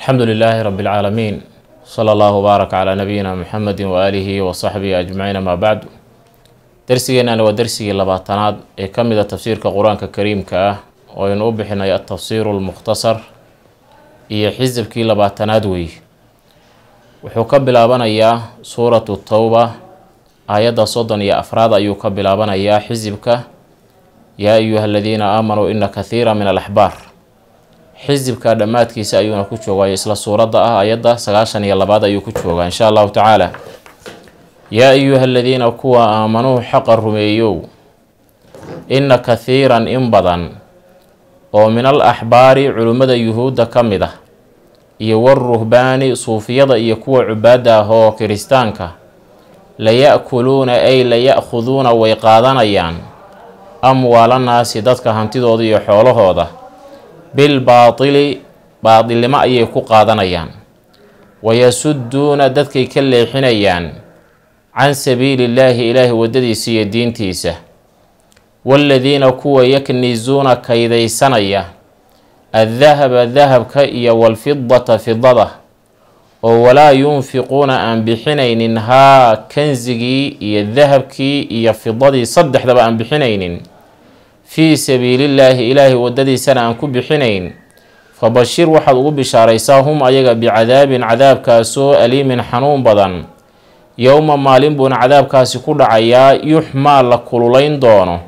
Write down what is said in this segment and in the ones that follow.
الحمد لله رب العالمين صلى الله وبارك على نبينا محمد وآله وصحبه أجمعين. ما بعد درسينا هو درسي لباطناد كمل تفسير القرآن الكريم وينوبحنا التفسير المختصر حزب كي لباطنادوي وحكب لابنا سورة التوبة آيات صدن أفراد أيوكب لابنا حزبك يا أيها الذين آمنوا إن كثيرا من الأحبار xizibka dhamaadkiisa ayuuna ku joogaa isla suurada aayada 92 ayuu ku joogaa insha Allah taala. yaa ayuha alladina kuwa aamanuu xaqa rumeeyow inna kathiiran in badan oo min al ahbaari culumada yuhuuda kamid ah iyo waruhbaani suufiyada iyo kuwa cubaada ah oo kiristaanka la yaakuluuna ay la yaakhuduna way qaadanayaan amwaalanaasi dadka hantidooda iyo xoolahooda بالباطل باطل ما يكو قادنيان ويسدون ددكي كليحنيان عن سبيل الله إله وددي سي الدين تيسه والذين كوا يكنزون كيدي سنية الذهب كي والفضة فضة ولا ينفقون أن بحنين ها كنزجي الذهب كي يفضدي صدح دبا أن بحنين في سبيل الله إله وددي سنة أنكو بحنين فبشر وحد بشاريساهم أيغا بعذاب عذاب كاسو أليم حنون بدن يوم مالين بون عذاب كاسو كل عيا يحمى لكلولين دونه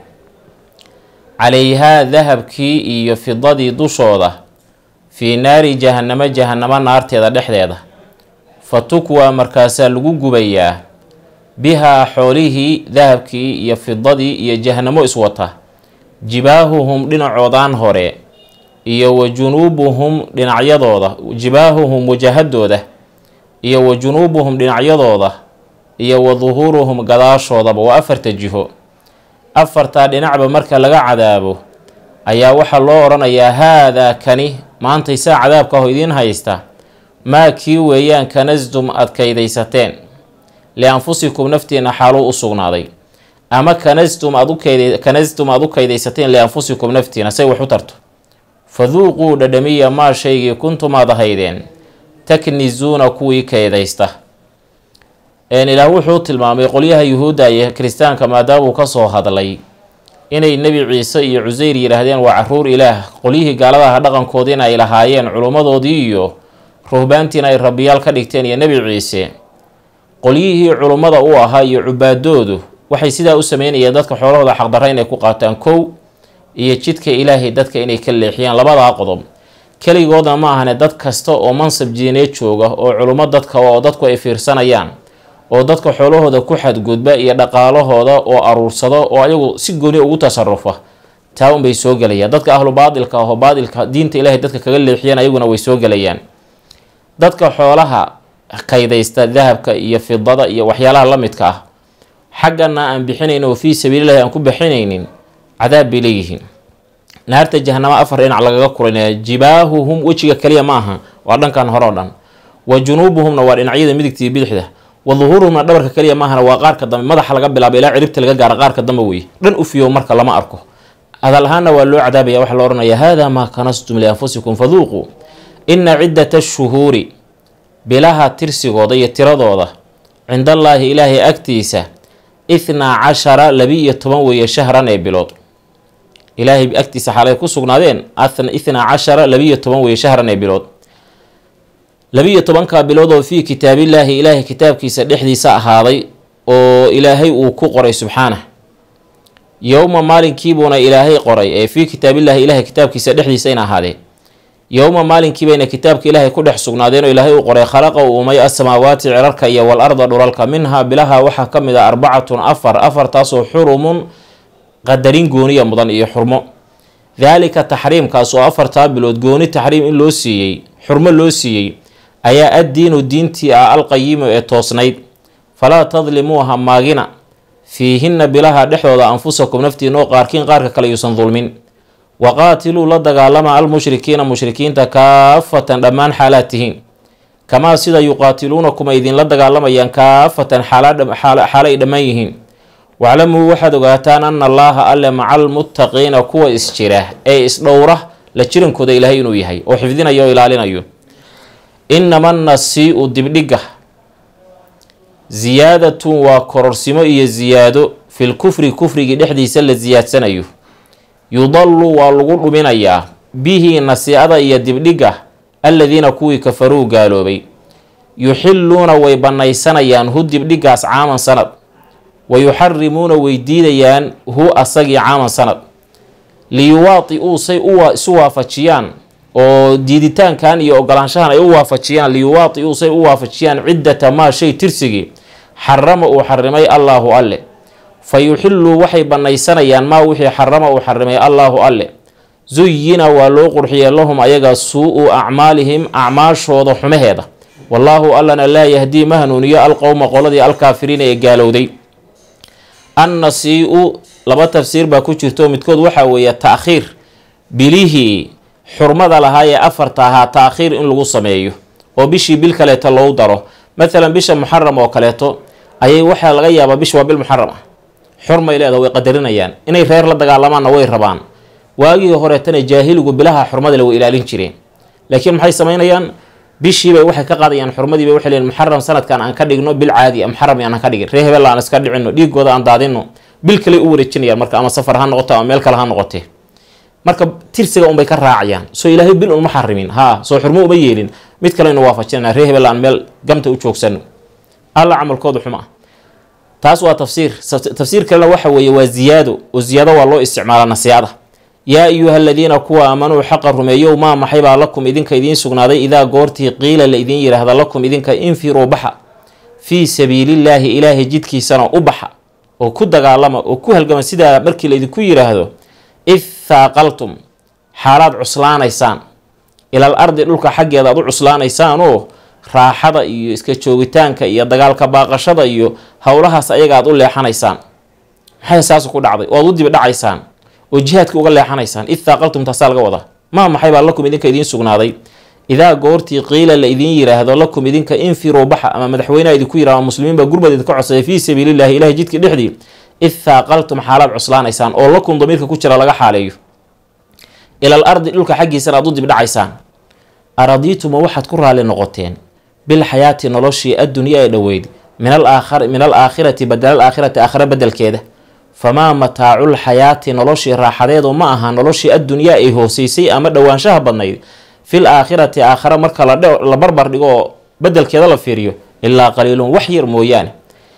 عليها ذهب كي يفضدي دشوده في نار جهنم نار تيدا دحديدا فتكوى مركاسا لغو بيا بها حوله ذهب كي يفضدي يجهنم اسوته جباههم دينعودان هوري iyo wajunubuhum dhinacyadooda jibaahuhum wajahadooda iyo wajunubuhum dhinacyadooda iyo wadhuhuruhum gadaashooda waa afarta jiho afarta dhinacba marka laga cadaabo ayaa waxa loo oranayaa hada kani maanta isaa cadaabka oo idin haysta ma kii weeyaan kanasdum adkaydaysateen li anfusikum naftiina xaalo u sugnaaday ama kanastum adu kaydaysateen li anfusikum naftiina say wax u tarto fadhuuquu dhadhamiya maa shaygii kuntum aad ahaydeen taknizuuna kuwii kaydaysta. ilaah wuxuu tilmaamay qolyaha yuhuudda iyo kiristaanka maadaamuu ka soo hadlay inay nebi ciise iyo cuseyr yidhaahdeen waa caruur ilaah, qolyihii gaaladaha dhaqankoodii inay lahaayeen culummadoodii iyo ruhbaantiina ay rabbiyaal ka dhigteen iyo nebi ciise. qolyihii culummada u ahaa iyo cubaadoodu waxay sidaa u sameynayeen dadka xoolahooda xaqdarra inay ku qaataan kow iyo jidka ilaahay dadka inay ka leexiyaan labadaa qodob. keligoodna ma ahane dad kasta oo mansab diineed jooga oo culummo dadka oo dadku ay fiirsanayaan oo dadka xoolahooda ku xadgudba iyo dhaqaalahooda oo aruursado oo ayagu si gooni ugu tasarufa taa un bay soo galayaan. dadka ahlu baadilka oo baadilka diinta ilaahay dadka kaga leexiyaan ayaguna way soo galayaan. dadka xoolaha kaydaysta dahabka iyo fidada iyo waxyaalaha la midka ah xaqana aan bixinayno oo fi sabiilillahi aan ku bixinaynin cadaab bilayhin naarta jahannama afar dhinac lagaga kulanaya jibaahuhum wajiga kaliya ma aha waa dhankan hore oo dhan wajunubuhumna waa dhinacyada midigta iyo bidixda wadhuhuruhumna dhabarka kaliya ma aha waa qaarka dambe madaxa laga bilaabo ilaa ciribta laga gaaro qaarka dambe way dhan u fiyo marka lama arko adal ahaana waa loo cadaabaya waxa la oranayaa hada ma kanastum li anfusikum fadhuqu inna ciddata ash-shuhuri bilaha tirsigooda iyo tiradooda cinda allaahi ilaahay agtiisa 12 labiyo toban weeye shahran ee bilood. ilaahay agtiisa xalay ku sugnaadeen 12 labiyo toban weeye shahran ee bilood. labiyo tobanka bilood oo fi kitaabillahi ilaahay kitaabkiisa dhexdiisa ahaaday oo ilaahay uu ku qoray subxaanahu. yawma maalinkiibuna ilaahay qoray ee fi kitaabillahi ilaahay kitaabkiisa dhexdiisa in ahaadee yawma maalinkiibayna kitaabka ilaahay ku dhex sugnaadeen oo ilaahay uu qoray khalaqa uu umay as-samaawaati cirarka iyo wal arda dhulalka minha bilaha waxa kamid ah 4 taasoo xurumun qadarin gooniya mudan iyo xurmo. dhalika tahriimkaas oo 4 bilood gooni tahriim in loo siiyay xurmo loo siiyay ayaa ad-diinu diintii al-qayyim ee toosnayd fala tadlimuha maagina fiihinna bilaha dhexdooda anfusakum naftiina qaarkiin qaarka kale yuusan dulmin. وقاتلوا لدغالما المشركين مشركين كافة دمان حالاتهم كما سيدا يقاتلونكم إذن لدغالما ين كافة حالي دميهم واعلموا وحد غاتان أن الله ألا مع المتقين كوا إسجره أي إسدوره la jirankooda ilaahay inuu yahay oo xifdinayo ilaalinayo inama nasii'u dibdhiga ziyaadatun waa kororsimo iyo ziyaado fil kufri kufrigii dhexdiisa la ziyaadsanayo yudallu waa lagu dhuminayaa bihi nasiicada iyo dibdhiga alladiina kuwii kafaruu gaaloobay yuxilluuna way bannaysanayaan hu dibdhigaas caaman sanad wa yuxarimuuna way diidayaan hu asagii caaman sanad liyuwaati-uu say isu waafajiyaan oo diiditaankan iyo ogolaanshahan ay u waafajiyaan liyuwaati-uu say u waafajiyaan ciddata maa shay tirsigii xarama uu xarimay allaahu alle fa yuxilluu waxay bannaysanayaan maa wixii xarama uu xarimay allaahu alle zuyina waa loo qurxiyey lahum ayaga suu-u acmaalihim acmaashooda xumaheeda wallaahu allana laa yahdii ma hanuuniyo alqowma qoladii alkaafiriina ee gaalowday annasii-u laba tafsiir baa ku jirto midkood waxaa weeye ta'khiir bilihii xurmada lahaa ee afarta ahaa ta'khiir in lagu sameeyo oo bishii bil kaleeto lou daro maalan bisha muxaram oo kaleeto ayay waxaa laga yaabaa bish waa bil muxaram ah xurmay leeda way qadarinayaan inay reer la dagaalamaanna way rabaan waagii horeetana jaahiligu bilaha xurmadale way ilaalin jireen laakiin maxay samaynayaan bishiibay waxay ka qaadayaan xurmadiibay waxay leeyiin muxaram sanadkan aan ka dhigno bil caadi muxaram aan ka dhigin ree hebel aan iska dhicino dhiigooda aan daadino bil kale u wareejinayaan marka ama safar ha noqoto ama meel kale ha noqotee marka tirsiga unbay ka raacayaan soo ilaahay bil unma xarimin soo xurmo uma yeelin mid kale inu waafajinana ree hebel aan meel gamta u joogsano alla camalkooda xuma taas waa tafsiir kalena waxa weeye waa ziyaado oo ziyaado waa loo isticmaala nasiicada yaa ayuha aladiina kuwa aamanuu xaqa rumeeyow maa maxaybaa lakum idinka idiin sugnaaday idaa goortii qiila la idiin yidhaahda lakum idinka infiruu baxa fii sabiilillaahi ilaahay jidkiisana u baxa oo ku dagaalama oo ku halgama sidaa markii la idinku yidhaahdo id thaaqaltum xaalaad cuslaanaysaan ilal ardi dhulka xaggeeda aad u cuslaanaysaan oo raaxada iyo iska joogitaanka iyo dagaalka baaqashada iyo howlahaas ayaga aad u leexanaysaan maxay saas ku dhacday oo aad u dibi dhacaysaan oo jihaadka uga leexanaysaan id thaaqaltum taasaa laga wadaa maa maxay baa lakum idinka idiin sugnaaday idaa goortii qiila la idiin yidhaahdo lakum idinka infiruu baxa ama madaxweyneha idinku yidhahdo muslimiin baa gurmad idinka codsaday fii sabiilillahi ilahay jidkii dhexdii id thaaqaltum xaalaad cuslaanaysaan oo lakum damiirka ku jira laga xaaleeyo ilal ardi dhulka xaggiisana aad u dibdhacaysaan aradiituma waxaad ku raali noqoteen bilxayaati noloshii addunyaa ee dhoweyd min alaakhirati badal aakhirati aakhira bedelkeeda famaa mataacu lxayaati noloshii raaxadeedu ma aha noloshii addunyaa ay hooseysay ama dhowaanshaha badnayd fil aakhirati aakhira marka la barbar dhigo oo bedelkeeda la fiiriyo ilaa qaliilun wax yar mooyaane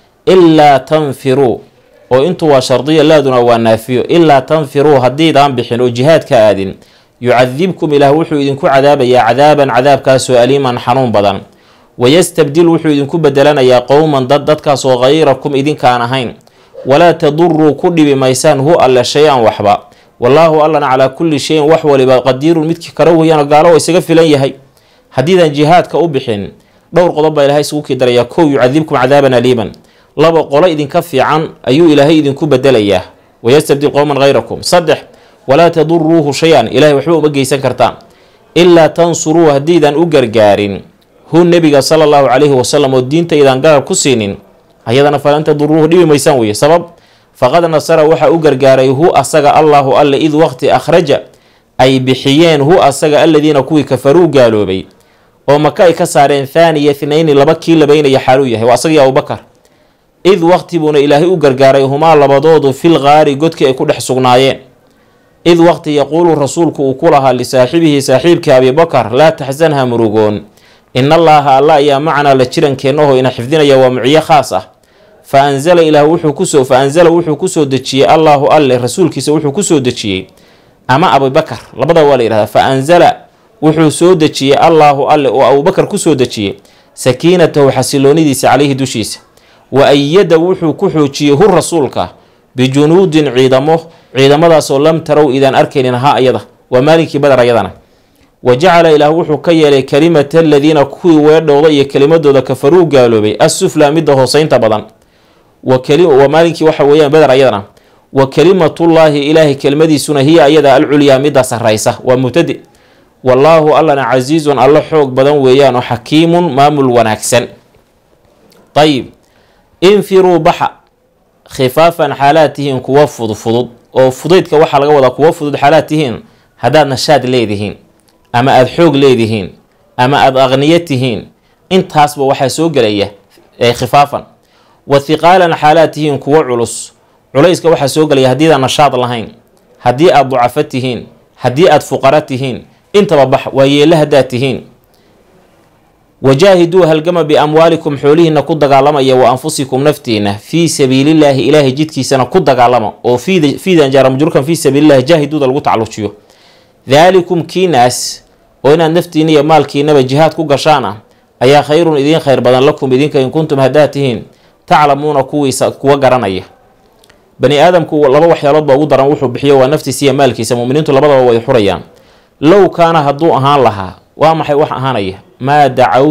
ilaa tanfiruu oo intu waa shardiya laaduna waa naafiyo ilaa tanfiruu haddiidaan bixin oo jihaadka aadin yucadibkum ilaah wuxuu idinku cadaabayaa cadaaban cadaabkaasoo aliiman xanuun badan wayastabdil wuxuu idinku bedelanayaa qowman dadkaasoo hayrakum idinkaan ahayn walaa taduruu ku dhibi maysaan hu alle shay-an waxba wallaahu allana calaa kulli shayin wax waliba qadiirun midkii kara weyaano gaalo oo isaga filan yahay haddiidaan jihaadka u bixin dhowr qodob baa ilahay isugu kii darayaa kow yucadibkum cadaaban aliiman laba qolo idinka fiican ayuu ilaahay idinku bedelayaa wayastabdil qowman hayrakum saddex walaa taduruuhu shay-an ilahay waxba uma geysan kartaan ilaa tansuruu haddiidaan u gargaarin hu nebiga sala allahu calayhi wasalam oo diintaydaan garab ku siinin ayadana falan taduruuhu dhibi maysaan weye sabab faqad nasara waxaa u gargaaray hu asaga allaahu alle id waqti akhraja ay bixiyeen hu asaga aladiina kuwii kafaruu gaaloobay oo maka ay ka saareen thaaniya thnayni laba kii labaynaya xaaluu yahay waa asagii abubakar id waqti buuna ilaahay u gargaaray humaa labadoodu fil qaari godkii ay ku dhex sugnaayeen id waqti yaquulu rasuulku uu ku lahaa lisaaxibihi saaxiibkii abibakar laa taxsan ha murugoon in allaaha alla ayaa macanaa la jirankeennaho ina xifdinaya waa muciyo khaas ah fa anzala wuxuu kusoo dejiyey allaahu alle rasuulkiisa wuxuu kusoo dejiyey ama abubakar labada waa la yidhahdaa fa anzala wuxuu soo dejiyey allaahu alle oo abubakar kusoo dejiyey sakiinatahu xasiloonidiisa calayhi dushiisa wa ayada wuxuu ku xoojiyey hu rasuulka bijunuudin ciidamadaasoo lam tarow idaan arkaynin ha ayada waa maalinkii badar ayadana wa jacala ilaah wuxuu ka yeelay kalimata aladiina kuwii weedhooda iyo kelimadooda kafaruu gaaloobay assuflaa midda hooseynta badan wa maalinkii waxa weeyaan badar ayadana wa kalimatullaahi ilaahay kelimadiisuna hiya ayada alculyaa midda sarraysa waa mubtadi wallaahu allana casiizun alla xoog badan weeyaan oo xakiimun maamul wanaagsan ayib infiruu baxa khifaafan xaalaad tihiin kuwa fudfudud oo fudaydka waxaa laga wadaa kuwa fudud xaalaad tihiin haddaad nashaad leedihiin ama aada xoog leedihiin ama aad aqniyatihiin intaasba waxaa soo gelaya khifaafan wa hiqaalan xaalaad tihiin kuwo culus culayska waxaa soo gelaya haddii aad nashaad lahayn, haddii aad ducafo tihiin, haddii aad fuqara tihiin, intaba bax waa yeela haddaad tihiin. wajaahiduu halgama biamwaalikum xoolihiina ku dagaalamaya wa anfusikum naftiina fii sabiilillaahi ilaahay jidkiisana ku dagaalama oo fiidan jaara majruurkan fii sabiilillahi jaahiduuda lagu tacallujiyo. daalikum kiinaas oo inaad naftiina iyo maalkiinaba jihaad ku gashaan ah ayaa khayrun idiin khayr badan lakum idinka in kuntum haddaad tihiin taclamuuna kuwa garanaya. bani aadamku laba waxyaalood baa ugu daran wuxuu bixiyo waa naftiisa iyo maalkiisa. muminiintu labadaba way xurayaan. low kaana hadduu ahaan lahaa waa maxay wax ahaanaya maa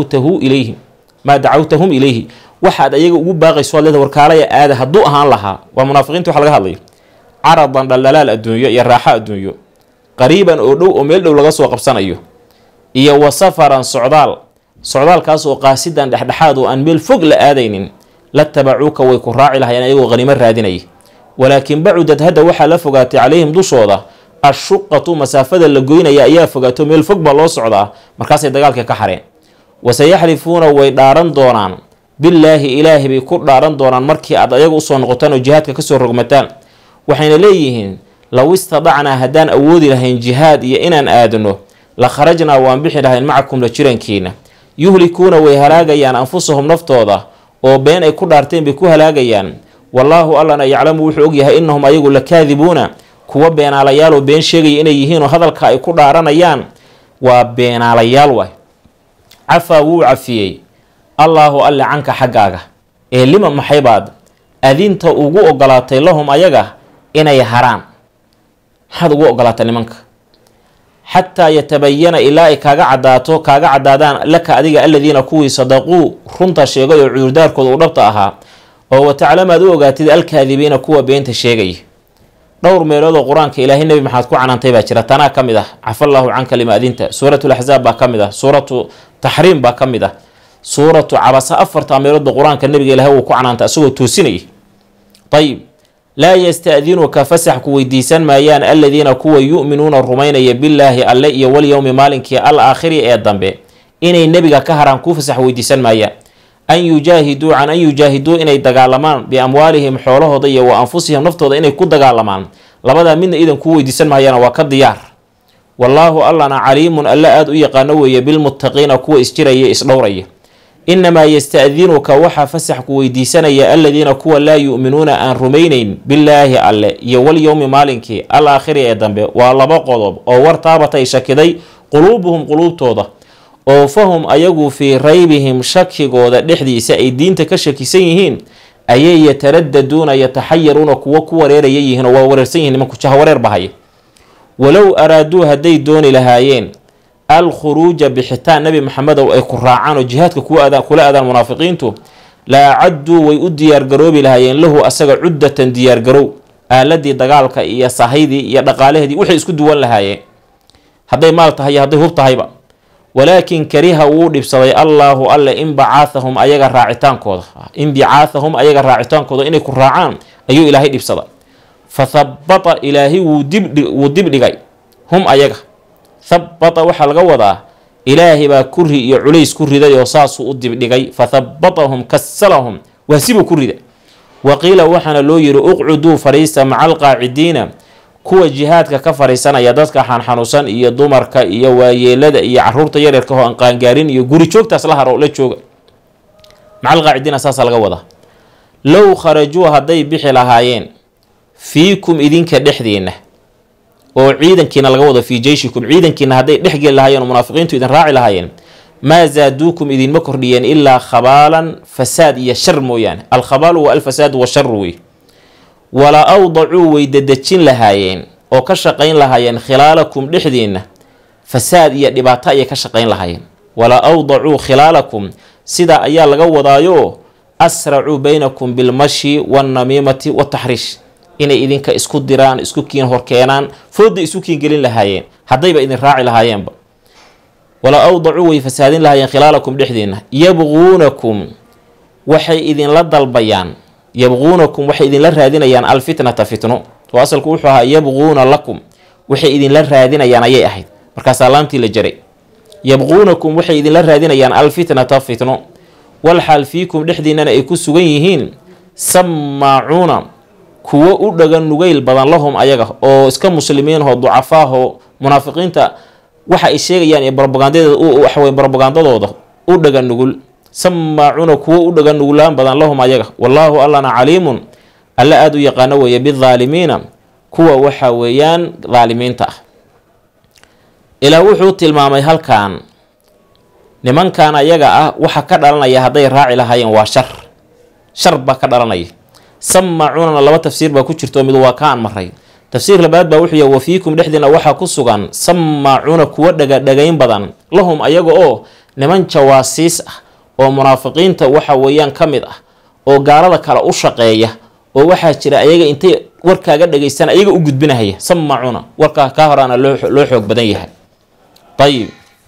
dacawtahum ilayhi waxaad ayaga ugu baaqayso ad leeda warkaalaya aada hadduu ahaan lahaa. waa munaafiqiinta waxa laga hadlaya. caradan dhaldhalaal adduunyo iyo raaxo adduunyo, qariiban oo dhow oo meel dhow laga soo qabsanayo, iyo wa safaran socdaalkaas oo qaasidan dhexdhexaad oo aan meel fog la aadaynin, la tabacuuka way ku raaci lahayeen ayagoo qaniimo raadinaya. walaakin bacudad hadda waxaa la fogaatay calayhim dushooda ashuqatu masaafada la goynaya ayaa fogaato meel fog baa loo socdaa, markaasay dagaalka ka xareen. wasayaxlifuuna way dhaaran doonaan billaahi ilaahi bay ku dhaaran doonaan markii aad ayaga usoo noqotaan oo jihaadka kasoo rogmataan. waxayna leeyihiin low istadacnaa haddaan awoodi lahayn jihaad iyo inaan aadano la kharajnaa waan bixi lahayn macakum la jirankiina. yuhlikuuna way halaagayaan anfusahum naftooda oo been ay ku dhaarteen bay ku halaagayaan. wallaahu allana yaclamu wuxuu ogyahay innahum ayagu la kaadibuuna kuwa beenaalayaal oo been sheegaya inay yihiin oo hadalka ay ku dhaaranayaan waa beenaalayaal waay. cafaa wuu cafiyey allaahu alle canka xaggaaga ee lima maxaybaad adinta ugu ogolaatay lahum ayaga inay haraan. maxaad ugu ogolaatay nimanka? xataa yatabayana ilaa ay kaaga caddaadaan laka adiga aladiina kuwii sadaquu runta sheegay oo cudurdaarkooda uu dhabta ahaa, oo wataclamaad u ogaatid alkaadibiina kuwa beenta sheegaya. dhowr meeloodoo qur-aanka ilaahay nebi maxamed ku canantay baa jira. tanaa ka mid ah cafallaahu canka lima adinta. suuratulaxzaab baa ka mid ah. suuratu taxriim baa ka mid ah. suuratu cabasa. afartaa meeloodba qur-aanka nebiga ilaahay uu ku canaantay asagoo toosinayay. ayib laa yasta'dinuka fasax ku weydiisan maayaan aladiina kuwa yu'minuuna rumaynaya billaahi alle iyo walyowmi maalinkii al aakhiri ee dambe inay nebiga ka haraan kuu fasax weydiisan maayaan. an yujaahiduu inay dagaalamaan biamwaalihim xoolahooda iyo wa anfusihim naftooda inay ku dagaalamaan. labadaa midna idan kuu weydiisan maayana waa ka diyaar. wallaahu allana caliimun alle aada u yaqaano weeye bilmuttaqiina kuwa isjiraya isdhowraya. inamaa yasta'dinuka waxaa fasax ku weydiisanaya aladiina kuwa laa yu'minuuna aan rumaynayn billaahi alle iyo walyowmi maalinkii al aakhiri ee dambe. waa laba qodob oo wartaabatay shakiday quluubuhum quluubtooda, oo fahum ayagu fii raybihim shakigooda dhexdiisa ay diinta ka shakisan yihiin ayay yataradaduuna yataxayaruuna kuwo ku wareeraya yihiin oo waa wareersan yihiin nimanku jaha wareer bahaya. walow araaduu hadday dooni lahaayeen alkhuruuja bixitaan nebi maxamedow ay ku raacaan oo jihaadka kula aadaan munaafiqiintu la acadduu way u diyaargaroobi lahaayeen lahu asaga cuddatan diyaargarow, aaladii dagaalka iyo sahaydii iyo dhaqaalaheedii waxay isku duwan lahaayeen hadday maal tahay iyo hadday hub tahayba. walaakin kariha wuu dhibsaday allaahu alle inbicaahahum ayaga raacitaankooda inay ku raacaan ayuu ilaahay dhibsada. fathabata ilaahay wuu dibdhigay hum ayaga. habata waxaa laga wadaa ilaahay baa kuri iyo culays ku riday oo saasuu u dibdhigay. fathabatahum kasalahum waa sibuu ku rida. waqiila waxaana loo yiri uqcuduu fariista maca alqaacidiina kuwa jihaadka ka fariisanaya dadka xanuunsan iyo dumarka iyo waayeelada iyo caruurta yaryarka oo aan qaangaarin iyo guri joogtaas la haro la jooga. maca alqaacidiina saasaa laga wadaa. low kharajuu hadday bixi lahaayeen fiikum idinka dhexdiina oo ciidankiina laga wado fii jeyshikum ciidankiina hadday dhexgeli lahaayeen oo munaafiqiintu idin raaci lahaayeen maa zaaduukum idinma kordhiyeen ilaa khabaalan fasaad iyo shar mooyaane. alkhabaalu waa alfasaadu washaru wey. wala awdacuu way dadejin lahaayeen oo ka shaqayn lahaayeen khilaalakum dhexdiina fasaad iyo dhibaato ayay ka shaqayn lahaayeen. wala awdacuu khilaalakum sidaa ayaa laga wadaayo asracuu baynakum bilmashi wannamiimati wataxriish inay idinka isku diraan isku kiin horkeenaan fooda isu kiin gelin lahaayeen haddayba idin raaci lahaayeenba. wala awdacuu way fasaadin lahaayeen khilaalakum dhexdiina. yabquunakum waxay idinla dalbayaan waxay idinla raadinayaan alfitnata fitno. oo asalku wuxuu ahaa yabquuna lakum waxay idinla raadinayaan ayay ahayd markaasaa laamtii la jaray. yabquunakum waxay idinla raadinayaan alfitnata fitno walxaal fiikum dhexdiinana ay ku sugan yihiin samaacuuna kuwo u dhagan nugayl badan lahum ayaga oo iska muslimiinho ducafaaho munaafiqiinta waxa ay sheegayaan ee propagandadooda u dhagan nugul samaacuuna kuwo u dhagan nugulaan badan lahum ayaga wallaahu allana caliimun alla aada u yaqaano weeye bidaalimiina kuwa waxa weeyaan daalimiinta ah. ilaa wuxuu tilmaamay halkan nimankan ayaga ah waxa ka dhalanaya hadday raaci lahaayeen waa shar baa ka dhalanaya. samaacuunana laba tafsiir baa ku jirto mid waa kaan maray tafsiir labaad baa wuxuu yahay wafiikum dhexdiina waxaa ku sugan samaacuuna kuwa dhagayn badan lahum ayaga oo niman jawaasiis ah oo munaafiqiinta waxa weeyaan ka mid ah oo gaalada kale u shaqeeya oo waxaa jira ayaga intay warkaaga dhagaystaan ayaga u gudbinahaya samaacuuna warkaa ka horaana loo xoog badan yahay. ayib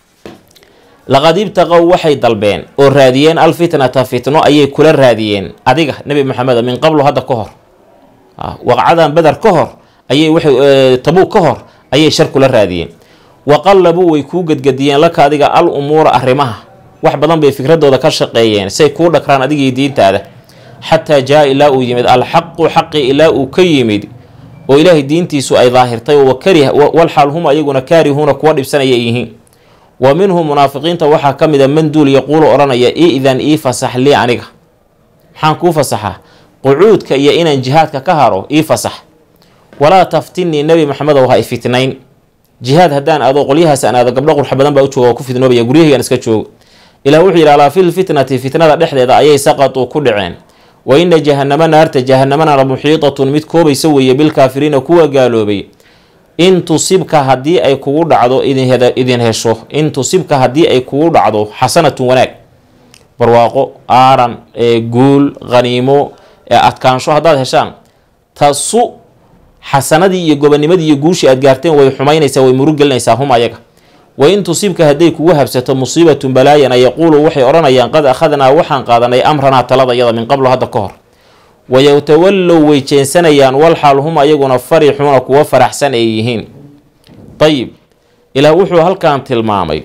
laqad ibtaqow waxay dalbeen oo raadiyeen alfitnata fitno ayay kula raadiyeen adiga nebi maxamed min qablo hadda ka hor waqcadan badar ka hor ayay tabuuk ka hor ayay shar kula raadiyeen waqallabuu way kuu gadgadiyeen laka adiga al umuura arrimaha wax badan bay fikradooda ka shaqeeyeen say kuu dhakraan adigii diintaada xataa jaa ilaa uu yimid alxaqu xaqi ilaa uu ka yimid oo ilaahay diintiisu ay daahirtay walxaal hum ayaguna kaarihuuna kuwa dhibsanaya yihiin. wa minhum munaafiqiinta waxaa ka mida man duul yaquulu odhanaya idan ii fasax lii aniga maxaan kuu fasaxaa qucuudka iyo inaan jihaadka ka haro ii fasax walaa taftinii nebi maxamedow ha ifitnayn jihaad haddaan aado qolyahaas aan aado gabdho qurxa badan baa u jooga oo ku fidnoobaya guryahaygaan iska joogo. ilaah wuxuu yidhi alaa fil fitnati fitnada dhexdeeda ayay saqatuu ku dhaceen wa ina jahannama naarta jahanamana la muxiitatun mid koobaysa weeye bilkaafiriina kuwa gaaloobay. in tusibka haddii ay kugu dhacdo idin hesho in tusibka haddii ay kugu dhacdo xasanatun wanaag barwaaqo aaran guul qaniimo adkaansho haddaad heshaan tasu xasanadii iyo gobonimadii iyo guushii aad gaarteen way xumaynaysaa way murugelinaysaa hum ayaga. wa in tusibka hadday kugu habsato musiibatun balaayana yaquulu waxay odhanayaan qad akhadnaa waxaan qaadanay amranaa taladayada min qablo hadda ka hor wayatawallow way jeensanayaan walxaal hum ayaguna farixuuna kuwa faraxsan ay yihiin. ayib ilaah wuxuu halkan tilmaamay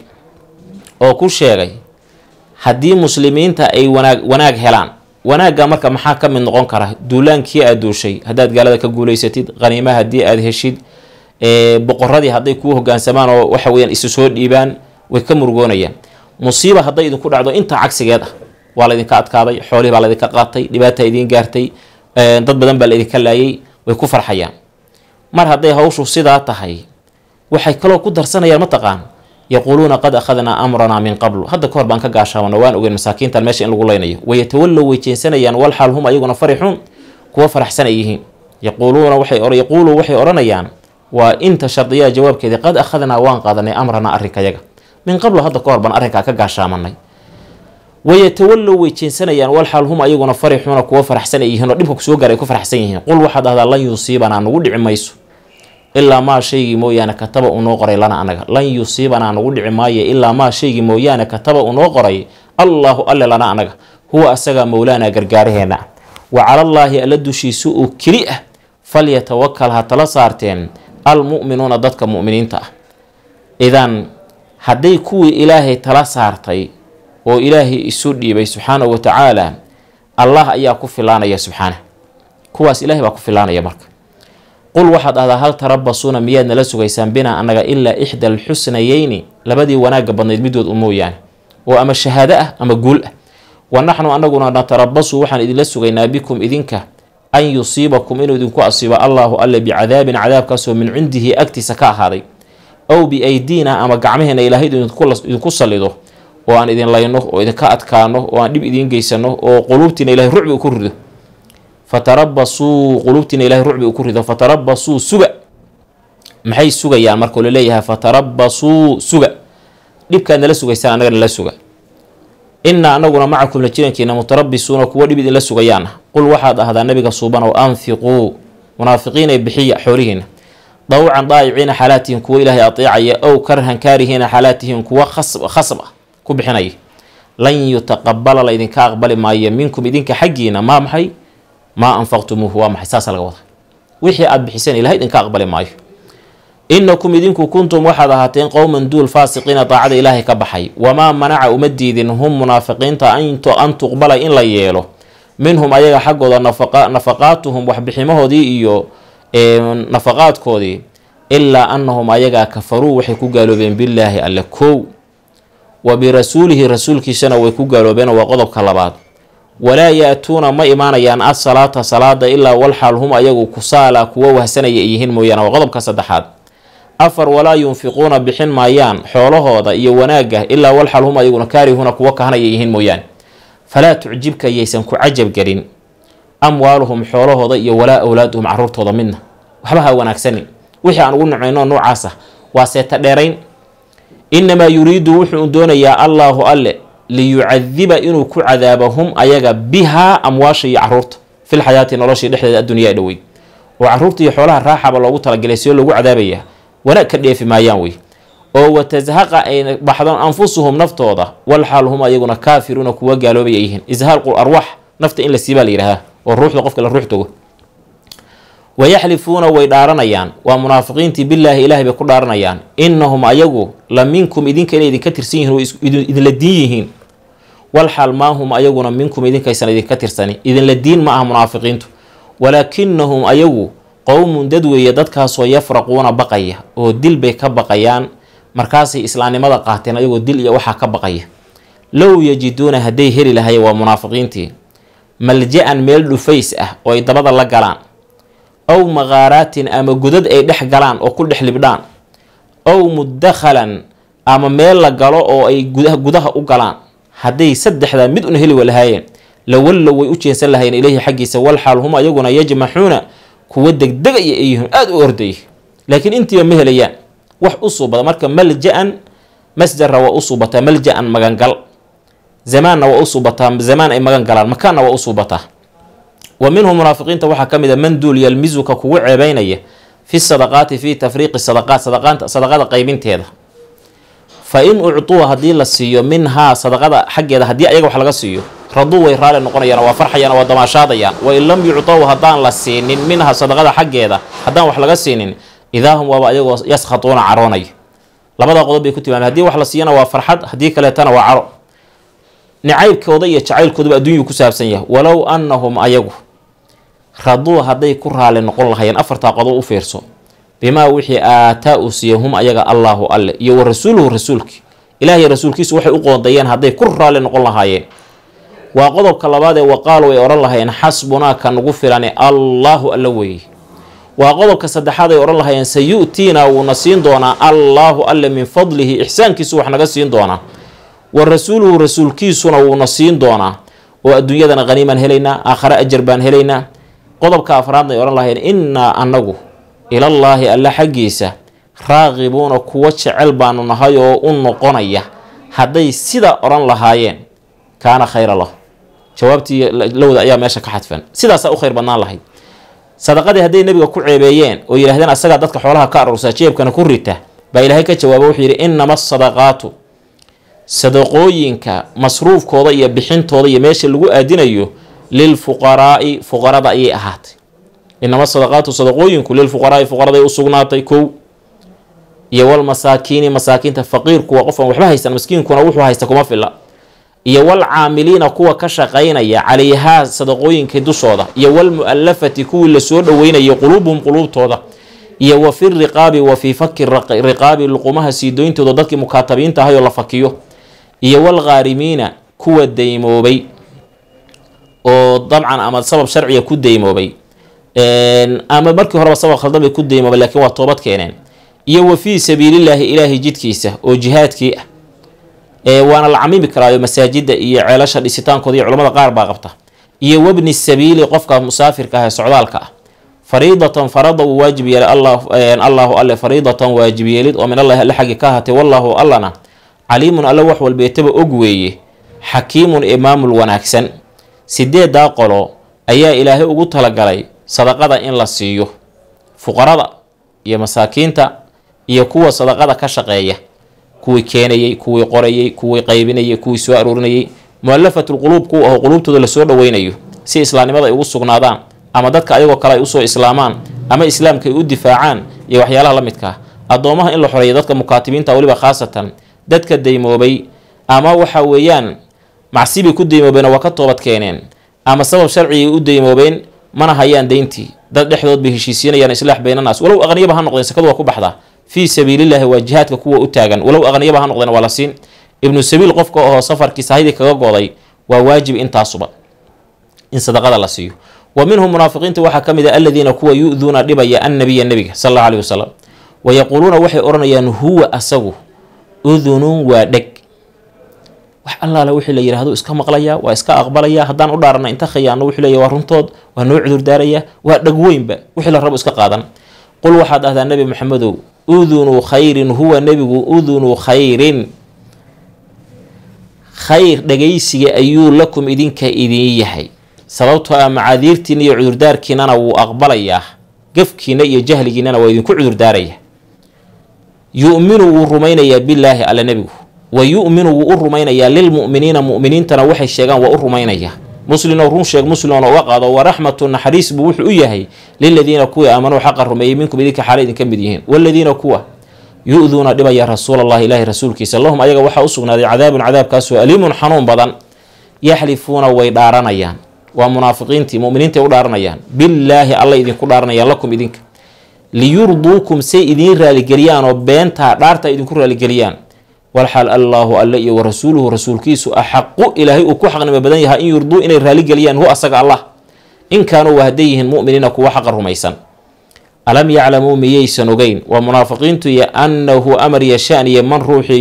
oo ku sheegay haddii muslimiinta ay wanaag helaan wanaagga marka maxaa ka mid noqon kara duulaankii aad duushay haddaad gaalada ka guulaysatid qaniima haddii aad heshid boqoradii hadday kuu hogaansamaan oo waxa weyaan isu soo dhiibaan way ka murugoonayaan. musiiba hadday idinku dhacdo intaa cagsigeed ah waa laydinka adkaaday xoolihii baa laydinka qaatay dhibaata idiin gaartay dad badan baa laydinka laayay way ku farxayaan. mar hadday hawshu sidaa tahay waxay kaloo ku darsanayaan mataqaan yaquuluuna qad akhadnaa amranaa min qablu hadda kahor baan ka gaashaamana waan ogeyn masaakiintan meesha in lagu leynayo wayatawallow way jeensanayaan walxaal hum ayaguna farixuun kuwa faraxsan ay yihiin. yaquulu waxay odhanayaan waa inta shardiyaa jawaabkeeda qad akhadnaa waan qaadanay amranaa arrinkayaga min qablu hadda kahor baan arrinkaa ka gaashaamanay. wayatawallow way jeensanayaan walxaal hum ayaguna farixuuna kuwa faraxsan ay yihiin oo dhibka kusoo gaara ay ku faraxsan yihiin. qul waxaad dhahdaa lan yusiibanaa nagu dhici mayso ilaa maa shaygii mooyaane kataba uu noo qoray lana anaga lan yusiibanaa nagu dhici maayo ilaa maa shaygii mooyaane kataba uu noo qoray allaahu alle lana anaga huwa asagaa mowlaanaa gargaaraheenna wa calallaahi alla dushiisu uu keli ah falyatawakal ha tala saarteen almu'minuuna dadka mu'miniinta ah. idan hadday kuwii ilaahay tala saartay oo ilaahay isu dhiibay subxaanahu wa tacaala allah ayaa ku filaanaya subxaana kuwaas ilaahay baa ku filaanaya. marka qul waxaad dhahdaa hal tarabasuuna miyaad nala sugaysaan binaa annaga ilaa ixda alxusnayeyni labadii wanaagga badnayd midood u mooyaane oo ama shahaado ah ama guul ah. wa naxnu anaguna natarabasu waxaan idinla sugaynaa bikum idinka an yusiibakum inuu idinku asiibo allaahu alle bicadaabin cadaabkaasoo min cindihi agtiisa ka ahaaday aw biaydiina ama gacmaheena ilaahay idinku sallido oo aan idin layno oo idinka adkaano oo aan dhib idiin geysano oo quluubtiina ilahay rucbi u ku rido fatarabasuu quluubtiina ilahay rucbi uu ku rido fatarabasuu suga maxay sugayaan marka la leeyahay fatarabasuu suga dhibkaad nala sugaysaan annaga nala suga inna anaguna macakum la jirankiina mutarabisuuna kuwa dhib idinla sugayaana. qul waxaad ahdaa nabiga suuban oo anfiquu munaafiqiinay bixiya xoolihiina dawcan daayiciina xaalaatihim kuwa ilaahay ateecaya ow karhan kaarihiina xaalaatihim kuwa khasab ah ku bixinaya. lan yutaqabala laydinka aqbali maayo minkum idinka xaggiina maa maxay maa anfaqtumuuhu waa maxay saasa laga wada wixii aad bixiseen ilahay idinka aqbali maayo. inakum idinku kuntum waxaad ahaateen qowman duul faasiqiina daacada ilaahay ka baxay wamaa manaca uma diidin hum munaafiqiinta an tuqbala in la yeelo minhum ayaga xaggooda nafaqaatuhum waxbiximahoodii iyo nafaqaadkoodii ilaa annahum ayagaa kafaruu waxay ku gaaloobeen billaahi alle kow wa birasuulihi rasuulkiisana way ku gaaloobeen waa qodobka labaad walaa ya-tuuna ma imaanayaan asalaata salaada ilaa walxaal hum ayagu kusaala kuwa wahsanaya ay yihiin mooyaane waa qodobka saddexaad afar walaa yunfiquuna bixin maayaan xoolahooda iyo wanaagga ilaa walxaal hum ayaguna kaarihuna kuwa kahanaya yihiin mooyaane falaa tucjibka yaysan ku cajab gelin amwaaluhum xoolahooda iyo walaa awlaaduhum caruurtooda midna waxba ha wanaagsanin wixii aan ugu nimcayno noocaas ah waa seeta dheerayn inamaa yuriidu wuxuu doonayaa allaahu alle liyucadiba inuu ku cadaabo hum ayaga bihaa amwaasha iyo caruurta filxayaati noloshii dhexdeeda addunyaa dhoweyd oo caruurta iyo xoolaha raaxaba loogu talagalay sio loogu cadaabaya wanaag ka dheefi maayaan wey oo watashaqa ay baxdo anfusuhum naftooda walxaal hum ayaguna kaafiruuna kuwa gaaloobay ay yihiin ishaaqu arwaax nafta in la siibaa la yidhahdaa oo ruuxda qofka la ruux tago wayaxlifuuna way dhaaranayaan waa munaafiqiintii bilaahi ilaahay bay ku dhaaranayaan innahum ayagu la minkum idinka inay idinka tirsan yihiin oo idinla diin yihiin walxaal maahum ayaguna minkum idinkaysan idinka tirsani idinla diin ma aha munaafiqiintu walaakinahum ayagu qowmun dad weeye dadkaasoo yafraquuna baqaya oo dil bay ka baqayaan markaasay islaamnimada qaateen ayagoo dil iyo waxaa ka baqaya low yajiduuna hadday heli lahayen waa munaafiqiintii malja-an meel dhufays ah oo ay dabada la galaan aw maqaaraatin ama godad ay dhex galaan oo ku dhex libdhaan aw mudakhalan ama meel la galo oo ay gudaha u galaan hadday saddexdaa mid un heli walahaayeen lawallow way u jeensan lahayeen ileyhi xaggiisa walxaal hum ayaguna yajmaxuuna kuwa degdegaya ay yihiin aada u ordaya laakiin intiiba ma helayaan wax u suubada marka malja-an masdara waa u suubataa malja-an magangal zamaanna waa u suubataa zamaan ay magan galaan makaanna waa u suubataa wa minhum munaafiqiinta waxaa ka mid a man duul yalmizuka kugu ceebeynaya fi sadaqaati fi tafriiqi sadaqaat sadaqada qaybinteeda fa in uctuu haddii la siiyo minhaa sadaqada xaggeeda haddii ayaga wax laga siiyo raduu way raali noqonayaan waa farxayaan waa damaashaadayaan wain lam yuctow haddaan la siinin minha sadaqada xaggeeda haddaan wax laga siinin idaahum waaba ayagoo yaskhatuuna caroonay labada qodob bay ku tilmaameen haddii wax la siiyana waa farxad haddii kaleetana waa caro nicaybkooda iyo jacaylkooduba adduunyuu ku saabsan yahay walow annahum ayagu raduu hadday ku raali noqon lahayeen afartaa qodob u fiirso bimaa wixii aataa uu siiyey hum ayaga allaahu alle iyo wa rasuuluhu rasuulkii ilaahay rasuulkiisu waxay u qoondayeen hadday ku raali noqon lahaayeen waa qodobka labaad ee waqaalu ay odhan lahayeen xasbunaa ka nugu filane allaahu alla weeye waa qodobka saddexaad ay odhan lahayeen sayu'tiinaa wuuna siin doonaa allaahu alle min fadlihi ixsaankiisu wax naga siin doonaa wa rasuuluhu rasuulkiisuna wuuna siin doonaa oo adduunyadana qaniimaan helaynaa aakhare ajar baan helaynaa qodobka afraadna ay odhan lahayeen innaa annagu ilallaahi alla xaggiisa raaqibuuna kuwa jecel baanu nahay oo u noqonaya hadday sida odhan lahaayeen kaana khayra lahu jawaabtii lowda ayaa meesha ka xadfan sidaasaa u khayr badnaan lahayd sadaqadii hadday nebiga ku ceebeeyeen oo yidhahdeen asagaa dadka xoolaha ka arursaa jeebkana ku rita baa ilaahay ka jawaaba wuxuu yidhi innama asadaqaatu sadaqooyinka masruufkooda iyo bixintooda iyo meesha lagu aadinayo lilfuqaraa'i fuqarada ayay ahaatay inama sadaqaatu sadaqooyinku lilfuqaraa'i fuqaraday u sugnaatay kow iyo walmasaakiini masaakiinta faqiirku waa qofkan waxba haysan maskiinkuna wuxuu haysta kuma filla iyo walcaamiliina kuwa ka shaqaynaya calayhaa sadaqooyinka dushooda iyo walmu'allafati kuwii lasoo dhoweynayay quluubuhum quluubtooda iyo wa fi riqaabi wa fii faki riqaabi luqumaha siidooyintooda dadkii mukaatabiinta ahayoo la fakiyo iyo walghaarimiina kuwa daymoobay oo dabcan ama sabab sharciga ku daymoobay ama markii horeba sabab khaldan bay ku daymoobay laakiin waa toobad keeneen iyo wa fii sabiilillaahi ilaahay jidkiisa oo jihaadkii ah waana la camimi karaayo masaajida iyo ceelasha dhisitaankooda iyo culamada qaar baa qabta iyo wabni sabiili qofka musaafirka ah ee socdaalka ah fariidatan farada uu waajib yeelay allaahu alle fariidatan waajib yeelid oo min allahi alle xaggi ka ahaatay wallaahu allana caliimun alle wax walbeetaba og weeye xakiimun imaamul wanaagsan sideedaa qolo ayaa ilaahay ugu talagalay sadaqada in la siiyo fuqarada iyo masaakiinta iyo kuwa sadaqada ka shaqeeya kuwii keenayey kuwii qorayey kuwii qaybinayay kuwii soo aruurinayay mu'alafatulquluub kuwa aho quluubtooda lasoo dhoweynayo si islaamnimada ay ugu sugnaadaan ama dadka ayagoo kale ay usoo islaamaan ama islaamka ay u difaacaan iyo waxyaalaha la midka ah addoomaha in la xoreeyo dadka mukaatibiinta weliba khaasatan dadka daymoobay ama waxa weeyaan macsibi ku daymoobeen waa ka toobad keeneen ama sabab sharci u daymoobeen mana hayaan deyntii dad dhexdood bay heshiisiinayaan islaax baynanaas walow aqniyaba ha noqdeen sakadu waa ku baxdaa fii sabiilillaahi waa jihaadka kuwa u taagan walow aqniyaba ha noqdeen waa la siin ibnu sabiil qofka oo safarkii sahaydi kaga goday waa waajib intaasuba in sadaqada la siiyo wa minhum munaafiqiinta waxaa ka mid ah aladiina kuwa yu'duuna dhibaya annabiya nebiga sal allahu alayhi wasalam wayaquuluuna waxay odhanayaan huwa asagu udunun waa dheg wax allaale wixii la yidhaahdo iska maqlaya waa iska aqbalaya haddaan u dhaarana inta khayaano wuxuu leeya waa runtood waa noo cudurdaaraya waa dheg weynba wixii la rabo iska qaadan qul waxaad ahdaa nebi maxamedow udunu khayrin huwa nebigu udunu khayrin khayr dhagaysiga ayuu lakum idinka idin yahay sababtoo ah macaadiirtiina iyo cudurdaarkiinana wuu aqbalayaa gafkiina iyo jahligiinana waa idinku cudurdaaraya yu'minu wuu rumaynayaa billaahi alla nebigu wa yu'minu wuu u rumaynayaa lilmu'miniina mu'miniintana waxay sheegaan waa u rumaynayaa muslimoo run sheeg muslimoona uga qaado waraxmatu naxariis buu wuxuu u yahay liladiina kuwii aamanuu xaqa rumeeyey minkum idinka xaala idinka mid yihiin waladiina kuwa yu'duuna dhibaya rasuulallahi ilaahi rasuulkiisa lahum ayaga waxaa u sugnaaday cadaabun cadaabkaasoo aliimun xanuun badan yaxlifuuna way dhaaranayaan waa munaafiqiintii mu'miniintay u dhaaranayaan billaahi alla idinku dhaaranayaan lakum idinka liyurduukum say idiin raaligeliyaan oo beentaa dhaarta idinku raaligeliyaan walxaal allaahu alle iyo warasuuluhu rasuulkiisu axaqu ilaahay uu ku xaqnimo badan yahay in yurduu inay raaligeliyaan hu asaga allah in kaanuu waa hadday yihiin mu'miniina kuwa xaqa rumaysan alam yaclamuu miyaysan ogeyn waa munaafiqiintu iyo annahu amar yashaaniye man ruuxii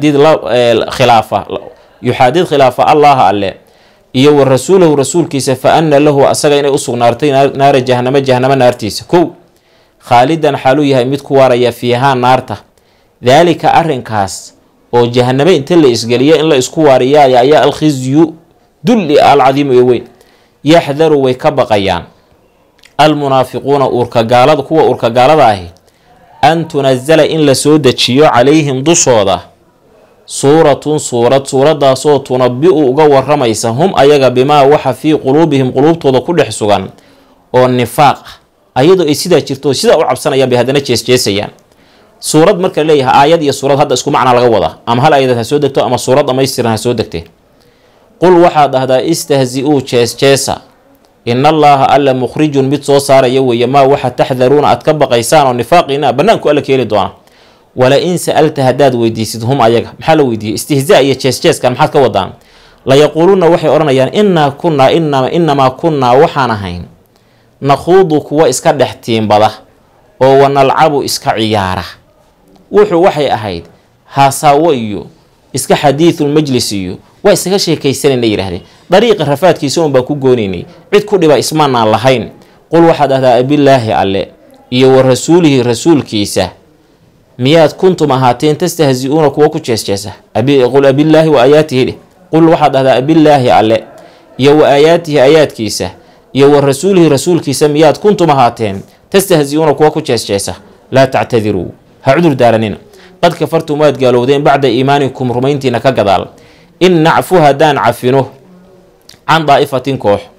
yuxaadid khilaafa allaha alle iyo wa rasuulahu rasuulkiisa fa anna lahu asaga inay u sugnaartay naara jahanamo jahanamo naartiisa kow khaalidan xaaluu yahay mid ku waaraya fiihaa naarta daalika arrinkaas oo jahanamo inta la isgeliya in la isku waariyaaya ayaa alkhizyu dulli alcadiimu ee weyn yaxdaru way ka baqayaan almunaafiquuna uurkagaalada kuwa uurkagaalada ahi an tunazala in la soo dejiyo calayhim dushooda suuratun suuradaasoo tunabi-u uga waramaysa hum ayaga bimaa waxa fii quluubihim quluubtooda ku dhex sugan oo nifaaq ah ayadoo ay sidaa jirto sidaa u cabsanayaan bay haddana jeesjeesayaan suurad marka leeyahay aayad iyo suurad hadda isku macnaa laga wadaa ama hal aayadad ha soo degto ama suurad dhamaystiran ha soo degtee qul waxaad dhahdaa istahzi-uu jeesjeesa in allaaha alla mukhrijun mid soo saaraya weeye maa waxa taxdaruuna aad ka baqaysaan oo nifaaqiina bannaanku alla keeli doona wala in sa-alta haddaad weydiisid hum ayaga maxaa la weydiiyey istihzaa iyo jeesjeeskan maxaad ka wadaan layaquuluuna waxay odhanayaan inamaa kunnaa waxaan ahayn nakhuudu kuwa iska dhex tiimbada oo wanalcabu iska ciyaara wuxuu waxay ahayd haasaawo iyo iska xadiidulmajlis iyo waa isaga sheekaysanayna yidhahdeen dariiqa rafaadkiisa un baan ku goonaynay cid ku dhiba ismaanaan lahayn qul waxaad ahdaa abillaahi alle iyo wa rasuulihi rasuulkiisa miyaad kuntum ahaateen tastahzi-uuna kuwa ku jeesjeesa qul abillaahi wa aayaatihi dheh qul waxaad ahdaa abillaahi alle iyo wa aayaatihi aayaadkiisa iyo wa rasuulihi rasuulkiisa miyaad kuntum ahaateen tastahzi-uuna kuwa ku jeesjeesa laa tactadiruu ha cudur daaranina qad kafartum waad gaalowdeen bacda iimaanikum rumayntiina ka gadaal in nacfu haddaan cafino can daa'ifatin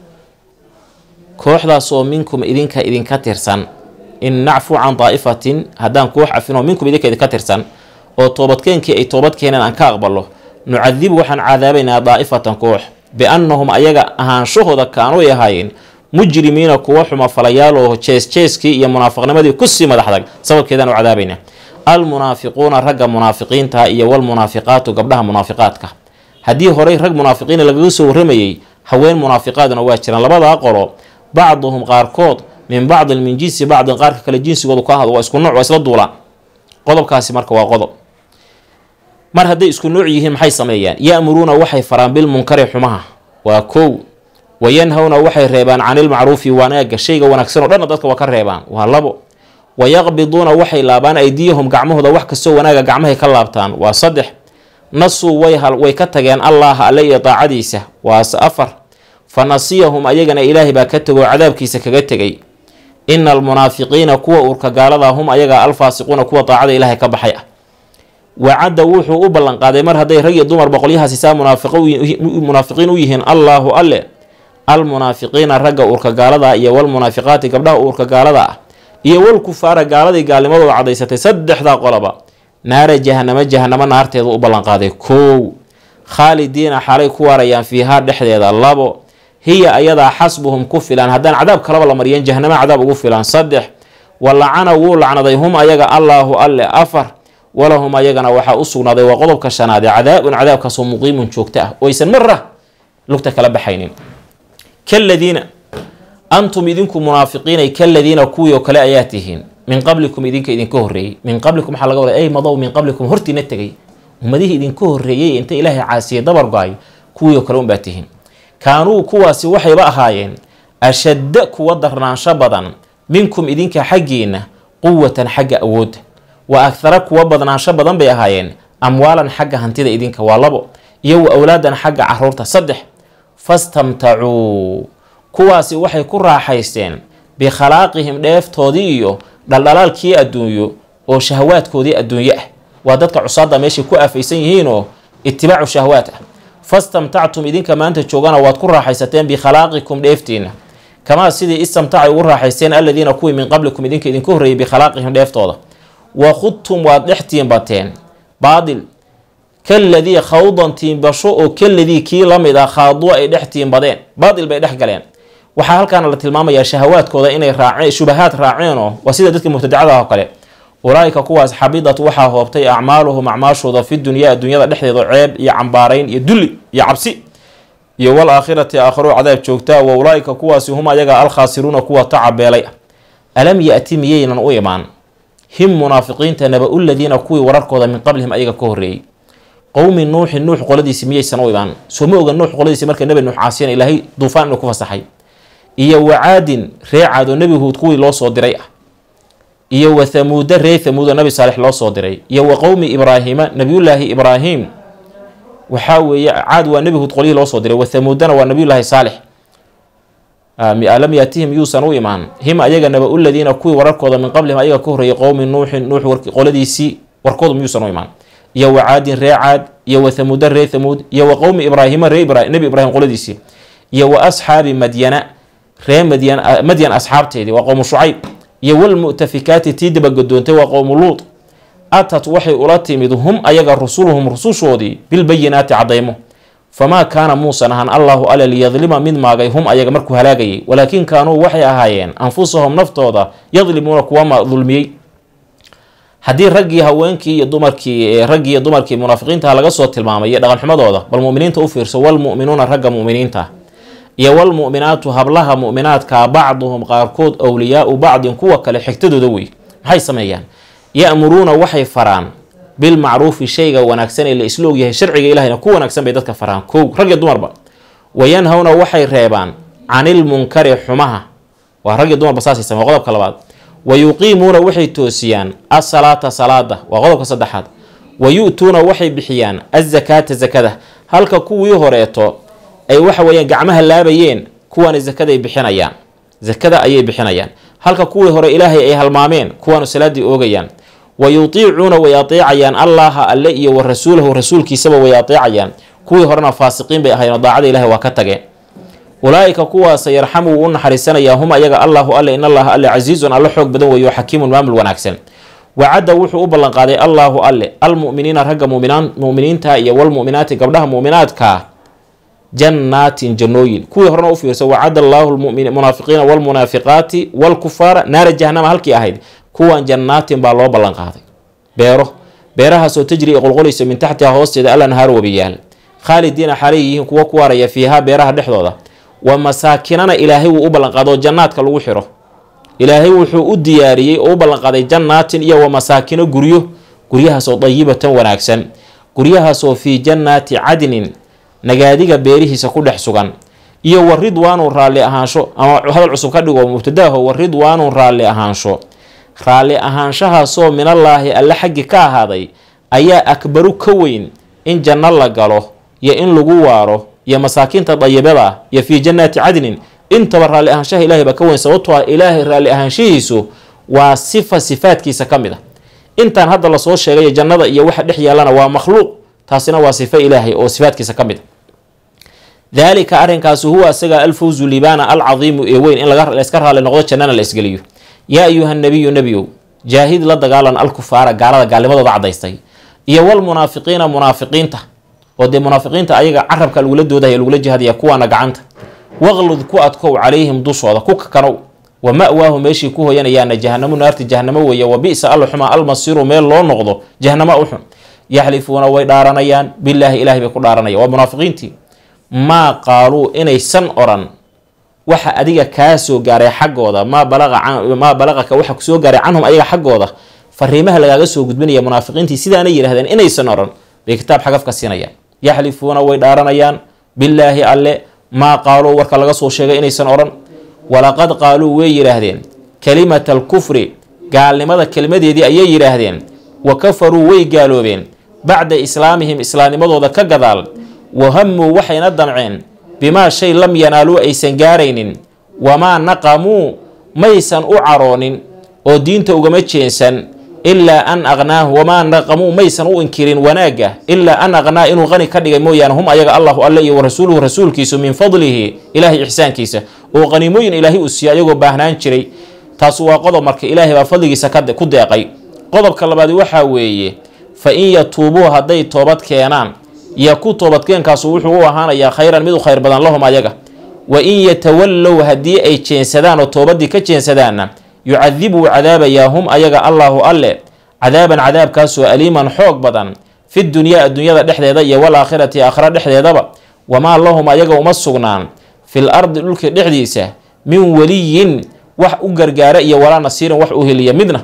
kooxdaasoo minkum idinka tirsan in nacfu can daa'ifatin haddaan koox cafino minkum idinka tirsan oo toobadkeenkii ay toobad keeneen aan ka aqbalo nucadibu waxaan cadaabaynaa daa'ifatan koox biannahum ayaga ahaanshahooda kaanuu ahaayeen mujrimiina kuwa xumafalayaal oo jeesjeeskii iyo munaafiqnimadii kusii madaxdag sababkeedaan u cadaabaynaa almunaafiquuna ragga munaafiqiinta iyo walmunaafiqaatu gabdhaha munaafiqaadka haddii horey rag munaafiqiina lagaga soo warramayey haween munaafiqaaduna waa jiraan labadaa qolo bacduhum qaarkood min bacdin min jinsi bacdin qaarka kale jinsigoodu ka ahado waa isku nooc waa isla duulaan qodobkaasi marka waa qodob mar hadday isku nooc yihiin maxay sameeyaan ya'muruuna waxay faraan bilmunkari xumaha waa kow wayanhawna waxay reebaan canilmacruufi wanaaga shayga wanaagsan oo dhanna dadka waa ka reebaan waa labo wayaqbiduuna waxay laabaan aydiyahum gacmahooda wax kastoo wanaaga gacmahay ka laabtaan waa saddex nasuu way ka tageen allaha alle iyo daacadiisa waa afar fa nasiyahum ayagana ilaahay baa ka tegoo cadaabkiisa kaga tegay ina almunaafiqiina kuwa uurka gaalada hum ayaga alfaasiquuna kuwa daacada ilaahay ka baxay ah wacadda wuxuu u ballanqaaday mar hadday rag iyo dumarba qolyahaasi saa munaafiqiin u yihiin allaahu alle almunaafiqiina ragga uurka gaalada iyo walmunaafiqaati gabdhaha uurka gaalada ah iyo wal kufaara gaaladii gaalnimadooda cadaysatay saddexdaa qolaba naara jahanamo naarteeda u ballan qaaday. kow khaalidiina xalay ku waarayaan fiihaa dhexdeeda. labo hiya ayadaa xasbuhum ku filan, haddaan cadaab kalaba la mariyeen jahanama cadaab ugu filan. saddex walacana wuu lacnaday hum ayaga allaahu alle. afar walahum ayagana waxaa u sugnaaday waa qodobka shanaade cadaabun cadaabkaasoo muqiimun joogto ah oo aysan mara lugta kala baxaynin. kaladiina antum idinku munaafiqiinay kaladiina kuwii oo kale ayaa tihiin min qablikum idinka horreeyey. min qablikum waxaa laga wadaa ay madow min qablikum hortiina tegay ummadihii idinka horreeyey inta ilaahay caasiyey dabar go-ay kuwii oo kale unbaa tihiin. kaanuu kuwaasi waxayba ahaayeen ashadda kuwa darnaansho badan minkum idinka xaggiina quwatan xagga awoodda wa akhara kuwa badnaansho badan bay ahaayeen amwaalan xagga hantida idinka waa labo iyo wa awlaadan xagga caruurta saddex. fastamtacuu kuwaasi waxay ku raaxaysteen bikhalaaqihim dheeftoodii iyo dhaldhalaalkii adduunyo oo shahawaadkoodii adduunyo ah. waa dadka cusaada meeshay ku aafaysan yihiinoo itibaacu shahawaat ah. fastamtactum idinka maanta joogana waad ku raaxaysateen bikhalaqikum dheeftiina kamaa sidii istamtacay ugu raaxaysteen aladiina kuwii min qablikum idinka horreeyay bikhalaaqihim dheeftooda. wa khudtum waad dhex tiimbateen baadil kaladii khawdan tiimbasho oo kaladii kii la mid ah khaaduu ay dhex tiimbadeen baadil bay dhex galeen. waxaa halkaana la tilmaamayaa shahawaadkooda inay raaceen shubahaad raaceenoo waa sida dadka mubtadacada oo kale. ulaaika kuwaas xabidat waxaa hoobtay acmaaluhum acmaashooda fi dunyaa adduunyada dhexdeeda ceeb iyo cambaarayn iyo dulli iyo cabsi iyo wal aakhirati aakhiro cadaab joogtaa. wa ulaaika kuwaasi hum ayaga alkhaasiruuna kuwa tacabeelay ah. alam ya'ti miyaynan u imaan him munaafiqiinta naba-u ladiina kuwii wararkooda min qablihim ayaga ka horreeyey qowmi nuuxin nuux qoladiisi miyaysan u imaan. soo ma oga nuux qoladiisi marka nebi nuux caasiyana ilaahay duufaan inuu ku fasaxay. iyo wacaadin ree caad oo nebi huud kuwii loo soo diray ah. iyo wa thamuuda ree thamuud oo nebi saalix loo soo diray. iyo wa qowmi ibraahiima nabiyullaahi ibraahim waxaa weeye caad waa nebi huud qolyihii loo soo diray. wa thamuudana waa nabiyullaahi saalix. alam yaatihim yuusan u imaan him ayaga naba-u ladiina kuwii wararkooda min qablihim ayaga ka horreeyay qowmi nuuxin nuux qoladiisii warkooda miyuusan u imaan. iyo wa caadin ree caad iyo wa thamuuda ree thamuud iyo wa qowmi ibraahiima nebi ibraahim qoladiisii iyo wa asxaabi madyana ree madyan asxaabteedii waa qowmu shucayb. iyo walmu'tafikaati tii dabagedoontay waa qowmu luud. atat waxay ula timid hum ayaga rusuluhum rusushoodii bilbayinaati cadaymo. famaa kaana muusan ahaan allaahu alle liyadlima mid maagay hum ayaga markuu halaagayay walaakin kaanuu waxay ahaayeen anfusahum naftooda yadlimuuna kuwa dulmiyey. haddii raggii haweenkii iyo dumarkii munaafiqiinta laga soo tilmaamay iyo dhaqanxumadooda bal mu'miniinta u fiirso. walmu'minuuna ragga mu'miniinta iyo walmu'minaatu hablaha mu'minaadka bacduhum qaarkood awliyaau bacdin kuwa kale xigtadooda wey. maxay sameeyaan? ya'muruuna waxay faraan bilmacruufi shayga wanaagsan ee la isla ogyahay sharciga ilahayna ku wanaagsan bay dadka faraan kow rag iyo dumarba. wayanhawna waxay reebaan canilmunkari xumaha waa rag iyo dumarba saasay sameeyaan qodobka labaad. wayuqiimuuna waxay toosiyaan asalaata salaada waa qodobka saddexaad. wayu'tuuna waxay bixiyaan azakaata zakada halka kuwii horeeto ay waxa weeyaan gacmaha laabayeen kuwaana zakaday bixinayaan zakada ayay bixinayaan halka kuwii hore ilaahay ay halmaameen kuwaanu salaadii oogayaan. wayutiicuuna way ateecayaan allaha alle iyo wa rasuulahu rasuulkiisaba way ateecayaan kuwii horena faasiqiin bay ahayn oo daacada ilaahay waa ka tageen. ulaaika kuwaasa yarxamu wuu u naxariisanayaa hum ayaga allaahu alle in allaha alle casiizun alle xoog badan weeyo xakiimun maamul wanaagsan. wacadda wuxuu u ballanqaaday allaahu alle almu'miniina ragga mu'miniinta iyo walmu'minaati gabdhaha mu'minaadka jannaatin jannooyin. kuwii horena u fiirso wacadda allaahu munaafiqiina walmunaafiqaati walkufaara naara jahanama halkii ahayd kuwan jannaatin baa loo ballan qaaday beerahaasoo tajri qolqolayso min taxtiha hoosteeda alanhaar wabiyaal khaalidiina xaalay yihiin kuwa ku waaraya fiihaa beeraha dhexdooda. wa masaakinana ilaahay wuu u ballanqaado jannaadka lagu xiro. ilaahay wuxuu u diyaariyey oo u ballanqaaday jannaatin iyo wa masaakino guryahaasoo dayibatan wanaagsan guryahaasoo fii jannaati cadnin nagaadiga beerihiisa ku dhex sugan. iyo wa ridwaanun raalli ahaansho ama hadal cusub ka dhigo mubtadaaho wa ridwaanun raalli ahaanshahaasoo minallaahi alle xaggi ka ahaaday ayaa akbaru ka weyn in janno la galo iyo in lagu waaro iyo masaakiinta dayibada iyo fii jannaati cadnin intaba raalli ahaanshaha ilaahay baa ka weyn sababtoo ah ilaahay raalli ahaanshihiisu waa sifaadkiisa ka mid a. intaan hadda lasoo sheegay jannada iyo waxa dhex yaallana waa makhluuq taasina waa sifo ilaahay oo sifaadkiisa ka mid a. daalika arrinkaasi huwa isaga alfawzu libaana alcadiimu ee weyn in layska raalli noqdo jannana la isgeliyo. yaa ayuha nabiyu nebiyow jaahid la dagaalan alkufaara gaalada gaalnimadooda cadaystay iyo walmunaafiqiina munaafiqiinta oo dee munaafiqiinta ayaga carabka lagula doodaya lagula jihadaya kuwaana gacanta waqlud ku adkow calayhim dushooda ku kakanow wa ma'waahu meeshii ku hoyanayaana jahanamo naarti jahanamo weeye wa bi'sa alxuma almasiru meel loo noqdo jahanamo u xun yaxlifuuna way dhaaranayaan bilaahi ilaahay bay ku dhaaranayaan waa munaafiqiintii maa qaaluu inaysan oran waxa adiga kaa soo gaaray xaggooda maa balaqaka waxa kusoo gaaray canhum ayaga xaggooda fariimaha lagaaga soo gudbinaya munaafiqiintii sidaana yidhahdeen inaysan oran bay kitaab xagaf ka siinayaan yaxlifuuna way dhaaranayaan bilaahi alle maa qaaluu warka laga soo sheegay inaysan oran walaqad qaaluu way yidhaahdeen kalimata alkufri gaalnimada kelmadeedii ayay yidhaahdeen wa kafaruu way gaaloobeen bacda islaamihim islaamnimadooda ka gadaal wahamuu waxayna damceen bimaa shay lam yanaaluu aysan gaaraynin wamaa naqamuu maysan u caroonin oo diinta ugama jeensan ilaa an aqnaahu wamaa naqamuu maysan u inkirin wanaagga ilaa an aqnaa inuu qani ka dhigay mooyaane hum ayaga allahu alle iyo warasuuluhu rasuulkiisu min fadlihi ilaahay ixsaankiisa oo qaniimooyin ilaahay uu siiya ayagoo baahnaan jiray taasu waa qodob marka ilaahay baa fadligiisa ku deeqay qodobka labaadi waxaa weeye fa in yatuubuu hadday toobad keenaan iyo ku toobadkeenkaasu wuxuu u ahaanayaa khayran mid u khayr badan lahum ayaga wa in yatawallow haddii ay jeensadaan oo toobadii ka jeensadaanna yucadibuu cadaabayaa hum ayaga allaahu alle cadaaban cadaabkaasoo aliiman xoog badan fi dunyaa adduunyada dhexdeeda iyo walaakhirati aakhira dhexdeedaba wamaa lahum ayaga uma sugnaan fil ardi dhulka dhexdiisa min weliyin wax u gargaara iyo walaa nasiirin wax u heliya midna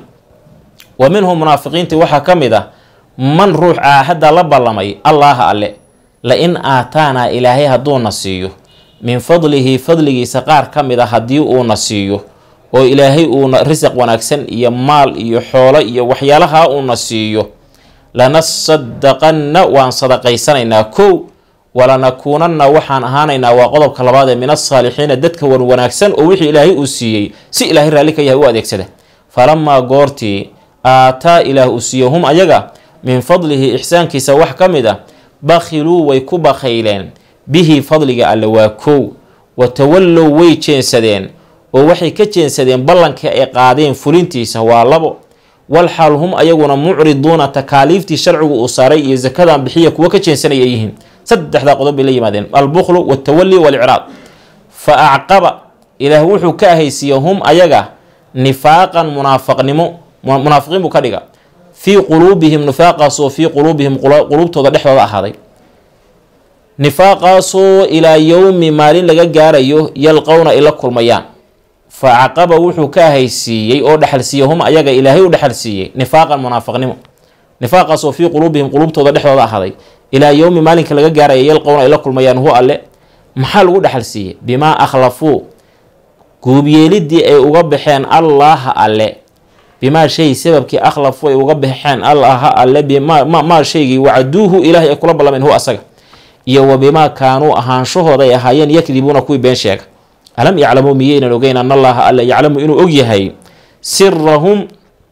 wa minhum munaafiqiintii waxaa ka mid ah man ruux aahadda la ballamay allaaha alle la in aataanaa ilaahay hadduuna siiyo min fadlihi fadligiisa qaar ka mid a haddii uuna siiyo oo ilaahay uuna risaq wanaagsan iyo maal iyo xoolo iyo waxyaalaha uuna siiyo lanasadaqanna waan sadaqaysanaynaa kow walanakuunanna waxaan ahaanaynaa waa qodobka labaad ee min asaalixiina dadka wan wanaagsan oo wixii ilaahay uu siiyey si ilaahay raalli ka yahay u adeegsada falamaa goortii aataa ilaah uu siiyo hum ayaga min fadlihi ixsaankiisa wax ka mid ah bakhiluu way ku bakhayleen bihi fadliga alle waa kow watawallow way jeensadeen oo waxay ka jeensadeen ballankii ay qaadeen fulintiisa waa labo walxaal hum ayaguna mucriduuna takaaliiftii sharcigu uu saaray iyo sakadan bixiya kuwa ka jeensanaya yihiin saddexdaa qodob bay la yimaadeen albukhlu waltawalli walicraad fa acqaba ilaah wuxuu ka ahaysiiye hum ayaga nifaaqan munaafiqiin buu ka dhiga fii quluubihim nifaaqaasoo fii quluubihim quluubtooda dhexdooda ahaaday nifaaqaasoo ilaa yowmi maalin laga gaarayo yalqowna ay la kulmayaan fa caqaba wuxuu ka ahaysiiyey oo dhexalsiiyey hum ayaga ilaahay u dhexalsiiyey nifaaqan munaafiqnimo nifaaqaasoo fii quluubihim quluubtooda dhexdooda ahaaday ilaa yowmi maalinka laga gaaraya yalqowna ay la kulmayaan hu alle maxaa lagu dhexalsiiyey bimaa akhlafuu guubyeelidii ay uga baxeen allaaha alle bimaa shay sababkii akhlafu ay uga baxeen allaha alle bimaa shaygii wacaduuhu ilaahay ay kula ballameen hu asaga iyo wa bimaa kaanuu ahaanshahooda ay ahaayeen yakdibuuna kuwii been sheega alam yaclamuu miyaynan ogeyn an allaha alle yaclamu inuu og yahay sirahum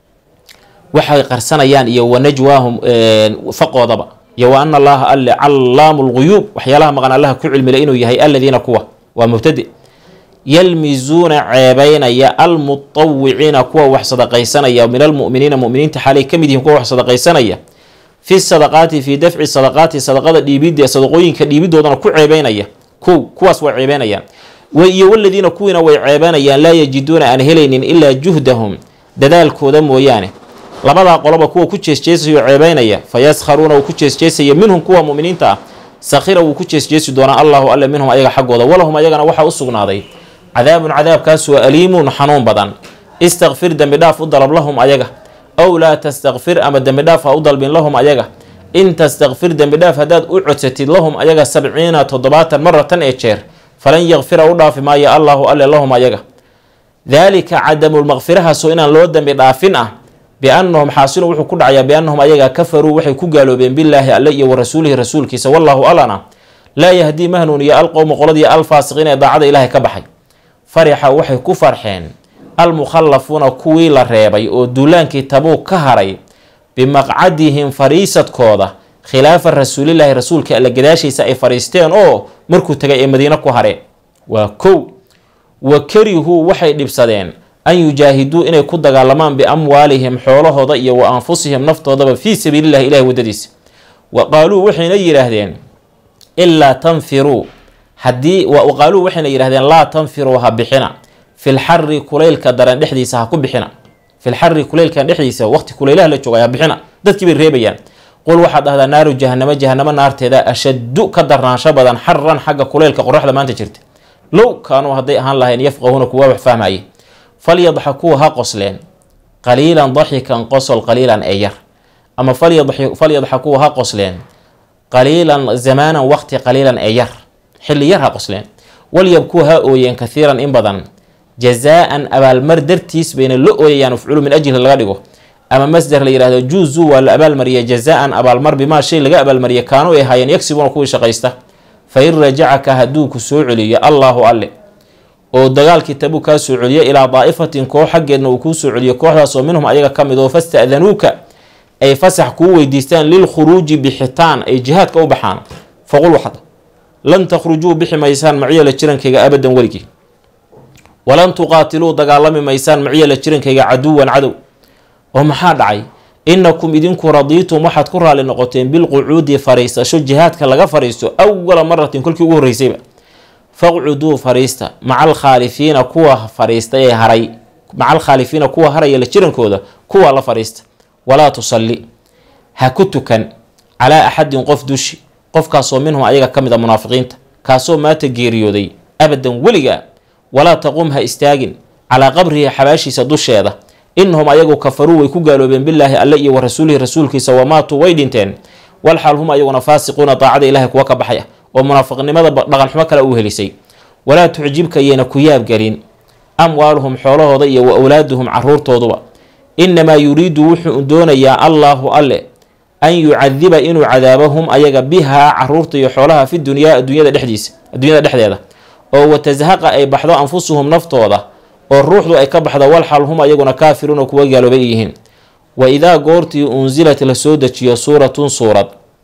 waxay qarsanayaan iyo wa najwaahum faqoodaba iyo wa ana allaha alle callaamu lguyuub waxyaalaha maqan allaha ku cilmila inuu yahay aladiina kuwa waa mubtadi yalmizuuna ceebeynaya almutawiciina kuwa wax sadaqaysanaya min almu'miniina mu'miniinta xaalay ka mid yihiin kuwa wax sadaqaysanaya fi sadaqaati fii dafci sadaqaati sadaqada dhiibidda sadaqooyinka dhiibidoodana ku ceebeynaya kuwaas way ceebeynayaan iyo waladiina kuwiina way ceebeynayaan laa yajiduuna aan helaynin ilaa juhdahum dadaalkooda mooyaane labadaa qoloba kuwa ku jeesjeesayo ceebeynaya fayaskharuuna uu ku jeesjeesaya minhum kuwa mu'miniinta ah sakhira wuu ku jeesjeesi doonaa allahu alle minhum ayaga xaggooda walahum ayagana waxaa u sugnaaday cadaabun cadaabkaasoo aliimun xanuun badan istakfir dembi dhaaf u dalab lahum ayaga ow laa tastakfir ama dembi dhaaf ha u dalbin lahum ayaga in tastakfir dembi dhaaf haddaad u codsatid lahum ayaga 70 maratan ee jeer falan yakfira u dhaafi maayo allahu alle lahum ayaga daalika cadamulmaqfirahaasoo inaan loo dembi dhaafin ah biannahum xaasilu wuxuu ku dhacayaa biannahum ayaga kafaruu waxay ku gaaloobeen bilaahi alle iyo wa rasuulihi rasuulkiisa wallahu alana laa yahdii mahnuuniya alqowmu qoladii alfaasiqiin ee daacada ilaahay ka baxay farixa waxay ku farxeen almukhallafuuna kuwii la reebay oo duulaankii tabuug ka haray bimaqcadihim fariisadkooda khilaafa rasuulilaahi rasuulka alla gadaashiisa ay fariisteen oo markuu tagay ee madiine ku hareen waa kow wa karihuu waxay dhibsadeen an yujaahiduu inay ku dagaalamaan biamwaalihim xoolahooda iyo wa anfusihim naftoodaba fii sabiilillahi ilahi waddadiisa. wa qaaluu waxayna yidhaahdeen ilaa tanfiruu waqaaluu waxayna yidhahdeen laa tanfiruu ha bixina filxari kulaylka daran dhexdiisa ha ku bixina filxari kulaylkan dhexdiisa waqti kulaylaha la joogay ha bixina dadkii bay reebayaan. qul waxaad dhahdaa naaru jahanamo naarteeda ashaddu ka darnaansho badan xaran xagga kulaylka qoraxda maanta jirta. low kaanuu hadday ahaan lahayn yafqahuuna kuwa wax fahmaya falyadxakuu ha qosleen qaliilan daxikan qosol qaliilan ee yar, ama falyadxakuu ha qosleen qaliilan zamaanan waqti qaliilan ee yar, xilli yar ha qosleen. walyabkuu ha ooyeen kathiiran in badan jazaa-an abaalmar dartiis bayna la ooyayaan ufculu min ajli laga dhigo, ama masdar la yihahdo juuzu waa la abaalmariya jazaa-an abaalmar bimaa shay laga abaalmariya kaanuu ay ahaayeen yagsibuuna kuwii shaqaysta. fa in rajacaka hadduu ku soo celiyo allaahu alle oo dagaalkii Tabuuk kaa soo celiyo ilaa daa'ifatin koox xaggeedna uu kuu soo celiyo kooxdaasoo minhum ayaga ka mid oo fasta'danuuka ay fasax kuu weydiistaan lilkhuruuji bixitaan ay jihaadka u baxaan, faqul waxad lan takhrujuu bixi maysaan maciya la jirankayga abadan weligii, walan tuqaatiluu dagaalami maysaan maciya la jirankayga caduwan cadow. oo maxaa dhacay? inakum idinku radiitum waxaad ku raali noqoteen bilqucuudi fariisasho jihaadka laga fariisto awala maratin kolkii ugu horreysayba. faqcuduu fariista maca alkhaalifiina kuwa fariista ee haray, maca alkhaalifiina kuwa haraya la jirankooda kuwa la fariista. walaa tusalli ha ku tukan calaa axadin qof dushi qofkaasoo minhum ayaga ka mid a munaafiqiinta kaasoo maata geeriyooday abadan weliga. walaa taqum ha istaagin calaa qabrihi xabaashiisa dusheeda, innahum ayagu kafaruu way ku gaaloobeen bilaahi alle iyo wa rasuulihi rasuulkiisa wamaatuu way dhinteen walxaal hum ayaguna faasiquuna daacada ilaahay kuwa ka baxay ah oo munaafiqnimada dhaqanxumo kale u helisay. walaa tucjibka yayna ku yaabgelin amwaaluhum xoolahooda iyo wa awlaaduhum caruurtooduba, inamaa yuriidu wuxuu doonayaa allaahu alle an yucadiba inuu cadaabahum ayaga bihaa caruurta iyo xoolaha fi dunyaa adduunyada dhexdeeda, oo watazhaqa ay baxdo anfusuhum naftooda oo ruuxdu ay ka baxda walxal hum ayaguna kaafiruuna kuwa gaaloobay yihiin. wa idaa goortii unsilat la soo dejiyo suuratun suurad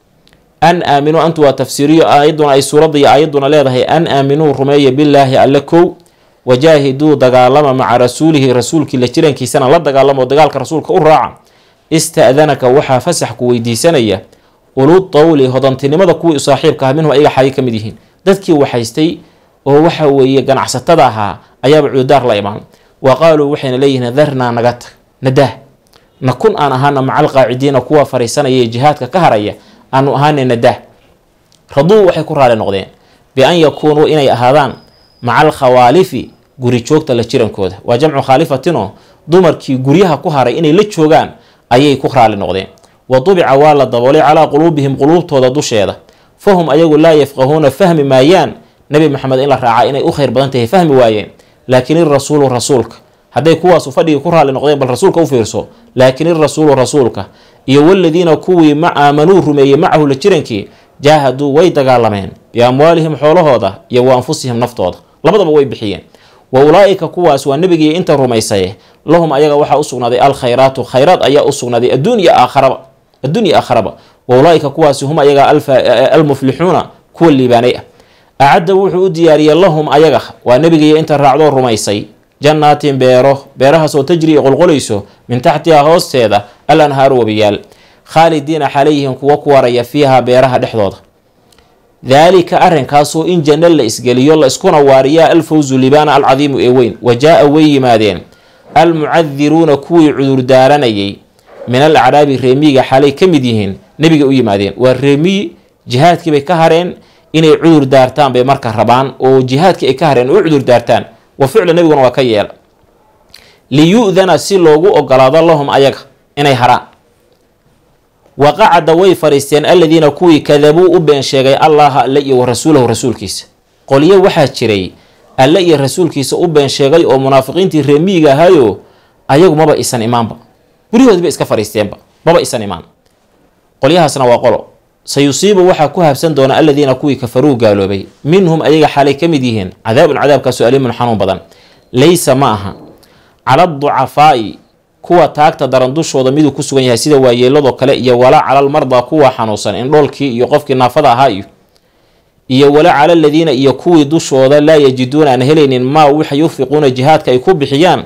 an aaminuu antu waa tafsiiriyo aayaduna ay suuradda iyo aayaduna leedahay an aaminuu rumeeya bilaahi alle kow wajaahiduu dagaalama maca rasuulihi rasuulkii la jirankiisana la dagaalamo dagaalka rasuulka u raaca. ista'danaka waxaa fasax ku weydiisanaya ulud tawli hodantinimada kuwii saaxiibka ah minhum ayaga xaay ka mid yihiin dadkii waxaystay oo waxa weeye ganacsatada ahaa ayaaba cududaar la imaan. wa qaaluu waxayna leeyihiin darnaa naga tag nadaah nakun aan ahaana maca alqaacidiina kuwa fariisanaya ee jihaadka ka haraya aanu ahaana nadaah. raduu waxay ku raali noqdeen bi-an yakuunuu inay ahaadaan maca alkhawaalifi guri joogta la jirankooda, waa jamcu khaalifatinoo dumarkii guryaha ku haray inay la joogaan ayay ku raali noqdeen. wa dubica waa la daboolay calaa quluubihim quluubtooda dusheeda, fahum ayagu laa yafqahuuna fahmi maayaan nabi maxamed in la raacaa inay u khayr badan tahay fahmi waayeen. laakin irasuulu rasuulka hadday kuwaasu fadhigii ku raali noqdeen bal rasuulka u fiirso. laakin irasuulu rasuulka iyo waladiina kuwii aamanuu rumeeyey macahu la jirankii jaahaduu way dagaalameen biamwaalihim xoolahooda iyo wa anfusihim naftooda labadaba way bixiyeen. wa ulaa'ika kuwaas waa nebigii inta rumaysaye lahum ayaga waxaa u sugnaaday alkhayraatu khayraad ayaa u sugnaaday adduunya aakharaba. wa ulaa'ika kuwaasi hum ayaga almuflixuuna kuwa liibaanay ah. acadda wuxuu u diyaariyey lahum ayaga waa nebigiiyo inta raacdoo rumaysay jannaatin beerahaasoo tajri qolqolayso min taxtihaa hoosteeda al anhaaru wabiyaal khaalidiina xalayhim kuwa ku waraya fiihaa beeraha dhexdooda. daalika arrinkaasoo in janno la isgeliyo la iskuna waariyaa alfawzu libaana alcadiimu ee weyn. wa jaa-a way yimaadeen almucadiruuna kuwii cudurdaaranayay min al acraabi reemiyiga xaalay ka mid yihiin nebiga u yimaadeen. waa reemiyi jihaadkii bay ka hareen inay cudur daartaan bay marka rabaan oo jihaadkii ay ka hareen u cudur daartaan. wa ficla nebiguna waa ka yeela liyu'dana si loogu ogolaado lahum ayaga inay haraan. waqacada way fariisteen aladiina kuwii kadabuu u been sheegay allaha alle iyo wa rasuulahu rasuulkiisa. qolyo waxaa jiray alle iyo rasuulkiisa u been sheegay oo munaafiqiintii reemiyiga ahaayo ayagu maba isan imaanba, guryahoodiba iska fariisteenba, maba isan imaan. qolyahaasna waa qolo sayusiibu waxaa ku habsan doona aladiina kuwii kafaruu gaaloobay minhum ayaga xaalay ka mid yihiin cadaabun cadaabkaasu aliimun xanuun badan. laysa ma aha cala ducafaa'i kuwa taagta daran dushooda miduu ku sugan yahay sida waayeeladoo kale iyo walaa calal mardaa kuwa xanuunsan indhoolkii iyo qofkii naafada ahaa iyo walaa cala aladiina iyo kuwii dushooda laa yajiduuna aan helaynin maa waxa yunfiquuna jihaadka ay ku bixiyaan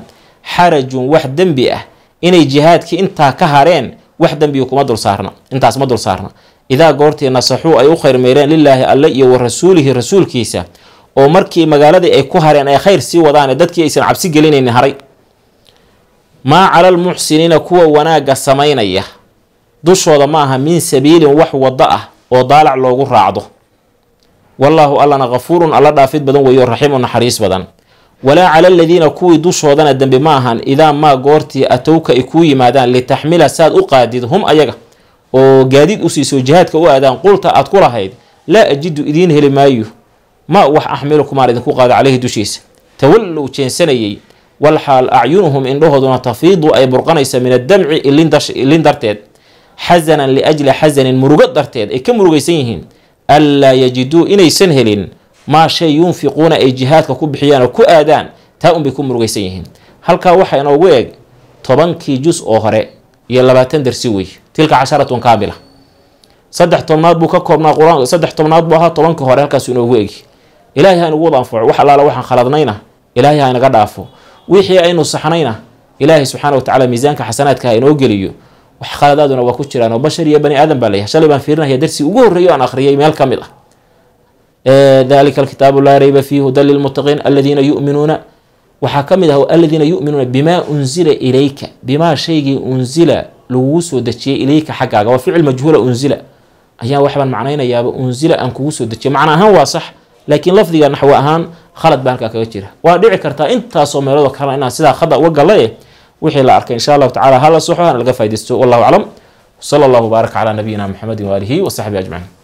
xarajun wax dembi ah inay jihaadkii intaa ka hareen wax dembiga kuma dul saarna, intaas ma dul saarna. idaa goortii nasaxuu ay u khayr meereen lilaahi alle iyo wa rasuulihi rasuulkiisa, oo markii magaaladii ay ku hareen ay khayr sii wadaane dadkii aysan cabsi gelinaynin haray. maa cala almuxsiniina kuwa wanaagga samaynaya dushooda ma aha min sabiilin wax waddo ah oo daalac loogu raacdo. wallaahu allana kafuurun alla dhaafid badan weeyo raxiimun naxariis badan. walaa cala aladiina kuwii dushoodana dembi ma ahan idaa maa goortii atowka ay kuu yimaadaan litaxmila saad u qaadid hum ayaga oo gaadiid u siiso jihaadka u aadaan qulta aad ku lahayd laa ajidu idiin heli maayo ma wax axmilukumaan idinku qaado caleyhi dushiisa. tawallow jeensanayay walxaal acyunuhum indhahooduna tafiidu ay burqanaysa min addamci ilin darteed, xasanan liajli xasanin murugo darteed ay ka murugaysan yihiin, anlaa yajiduu inaysan helin maa shay yunfiquuna ay jihaadka ku bixiyaan oo ku aadaan, taa unbay ku murugaysan yihiin. halkaa waxaa inoogu eg 10 jus oo hore iyo 20 darsi wey, tilka 10 kaamila. 3 buu ka koobnaa qur-aanka, 3 buu ahaa, 10 hore halkaas inoogu egi. ilaahay ha inagu wada anfaco wax allaala waxaan khaladnayna ilaahay ha inaga dhaafo, wixii aynu saxnayna ilaahay subxaana wa tacaala miisaanka xasanaadka ha inoo geliyo. wax khaladaaduna waa ku jiraan oo bashar iyo bani aadan baa leeyahay. shalay baan fiirinaya darsi ugu horreeyo aan akhriyay meel ka mid ah, dalika alkitaabu laa rayba fiihi hudan lilmuttaqiin aladiina yu'minuuna, waxaa ka mid ah aladiina yu'minuuna bimaa unzila ilayka, bimaa shaygii unzila lagugu soo dejiyey ilayka xaggaaga. waa ficil majhuula unzila ayaan waxbaan macnaynayaaba unzila aan kugu soo dejiyay. macna ahaan waa sax, laakiin lafdiga naxwo ahaan khalad baa halkaa kaga jira. waa dhici kartaa intaasoo meeloodoo kalena inaan sidaa khada uga gallaye wixii la arkay insha allahu tacala hala soxo hana laga faa'idaysto. wallahu aclam. sala allahu baarak calaa nabiyina muxamedin waaalihi wasaxbihi ajmaciin.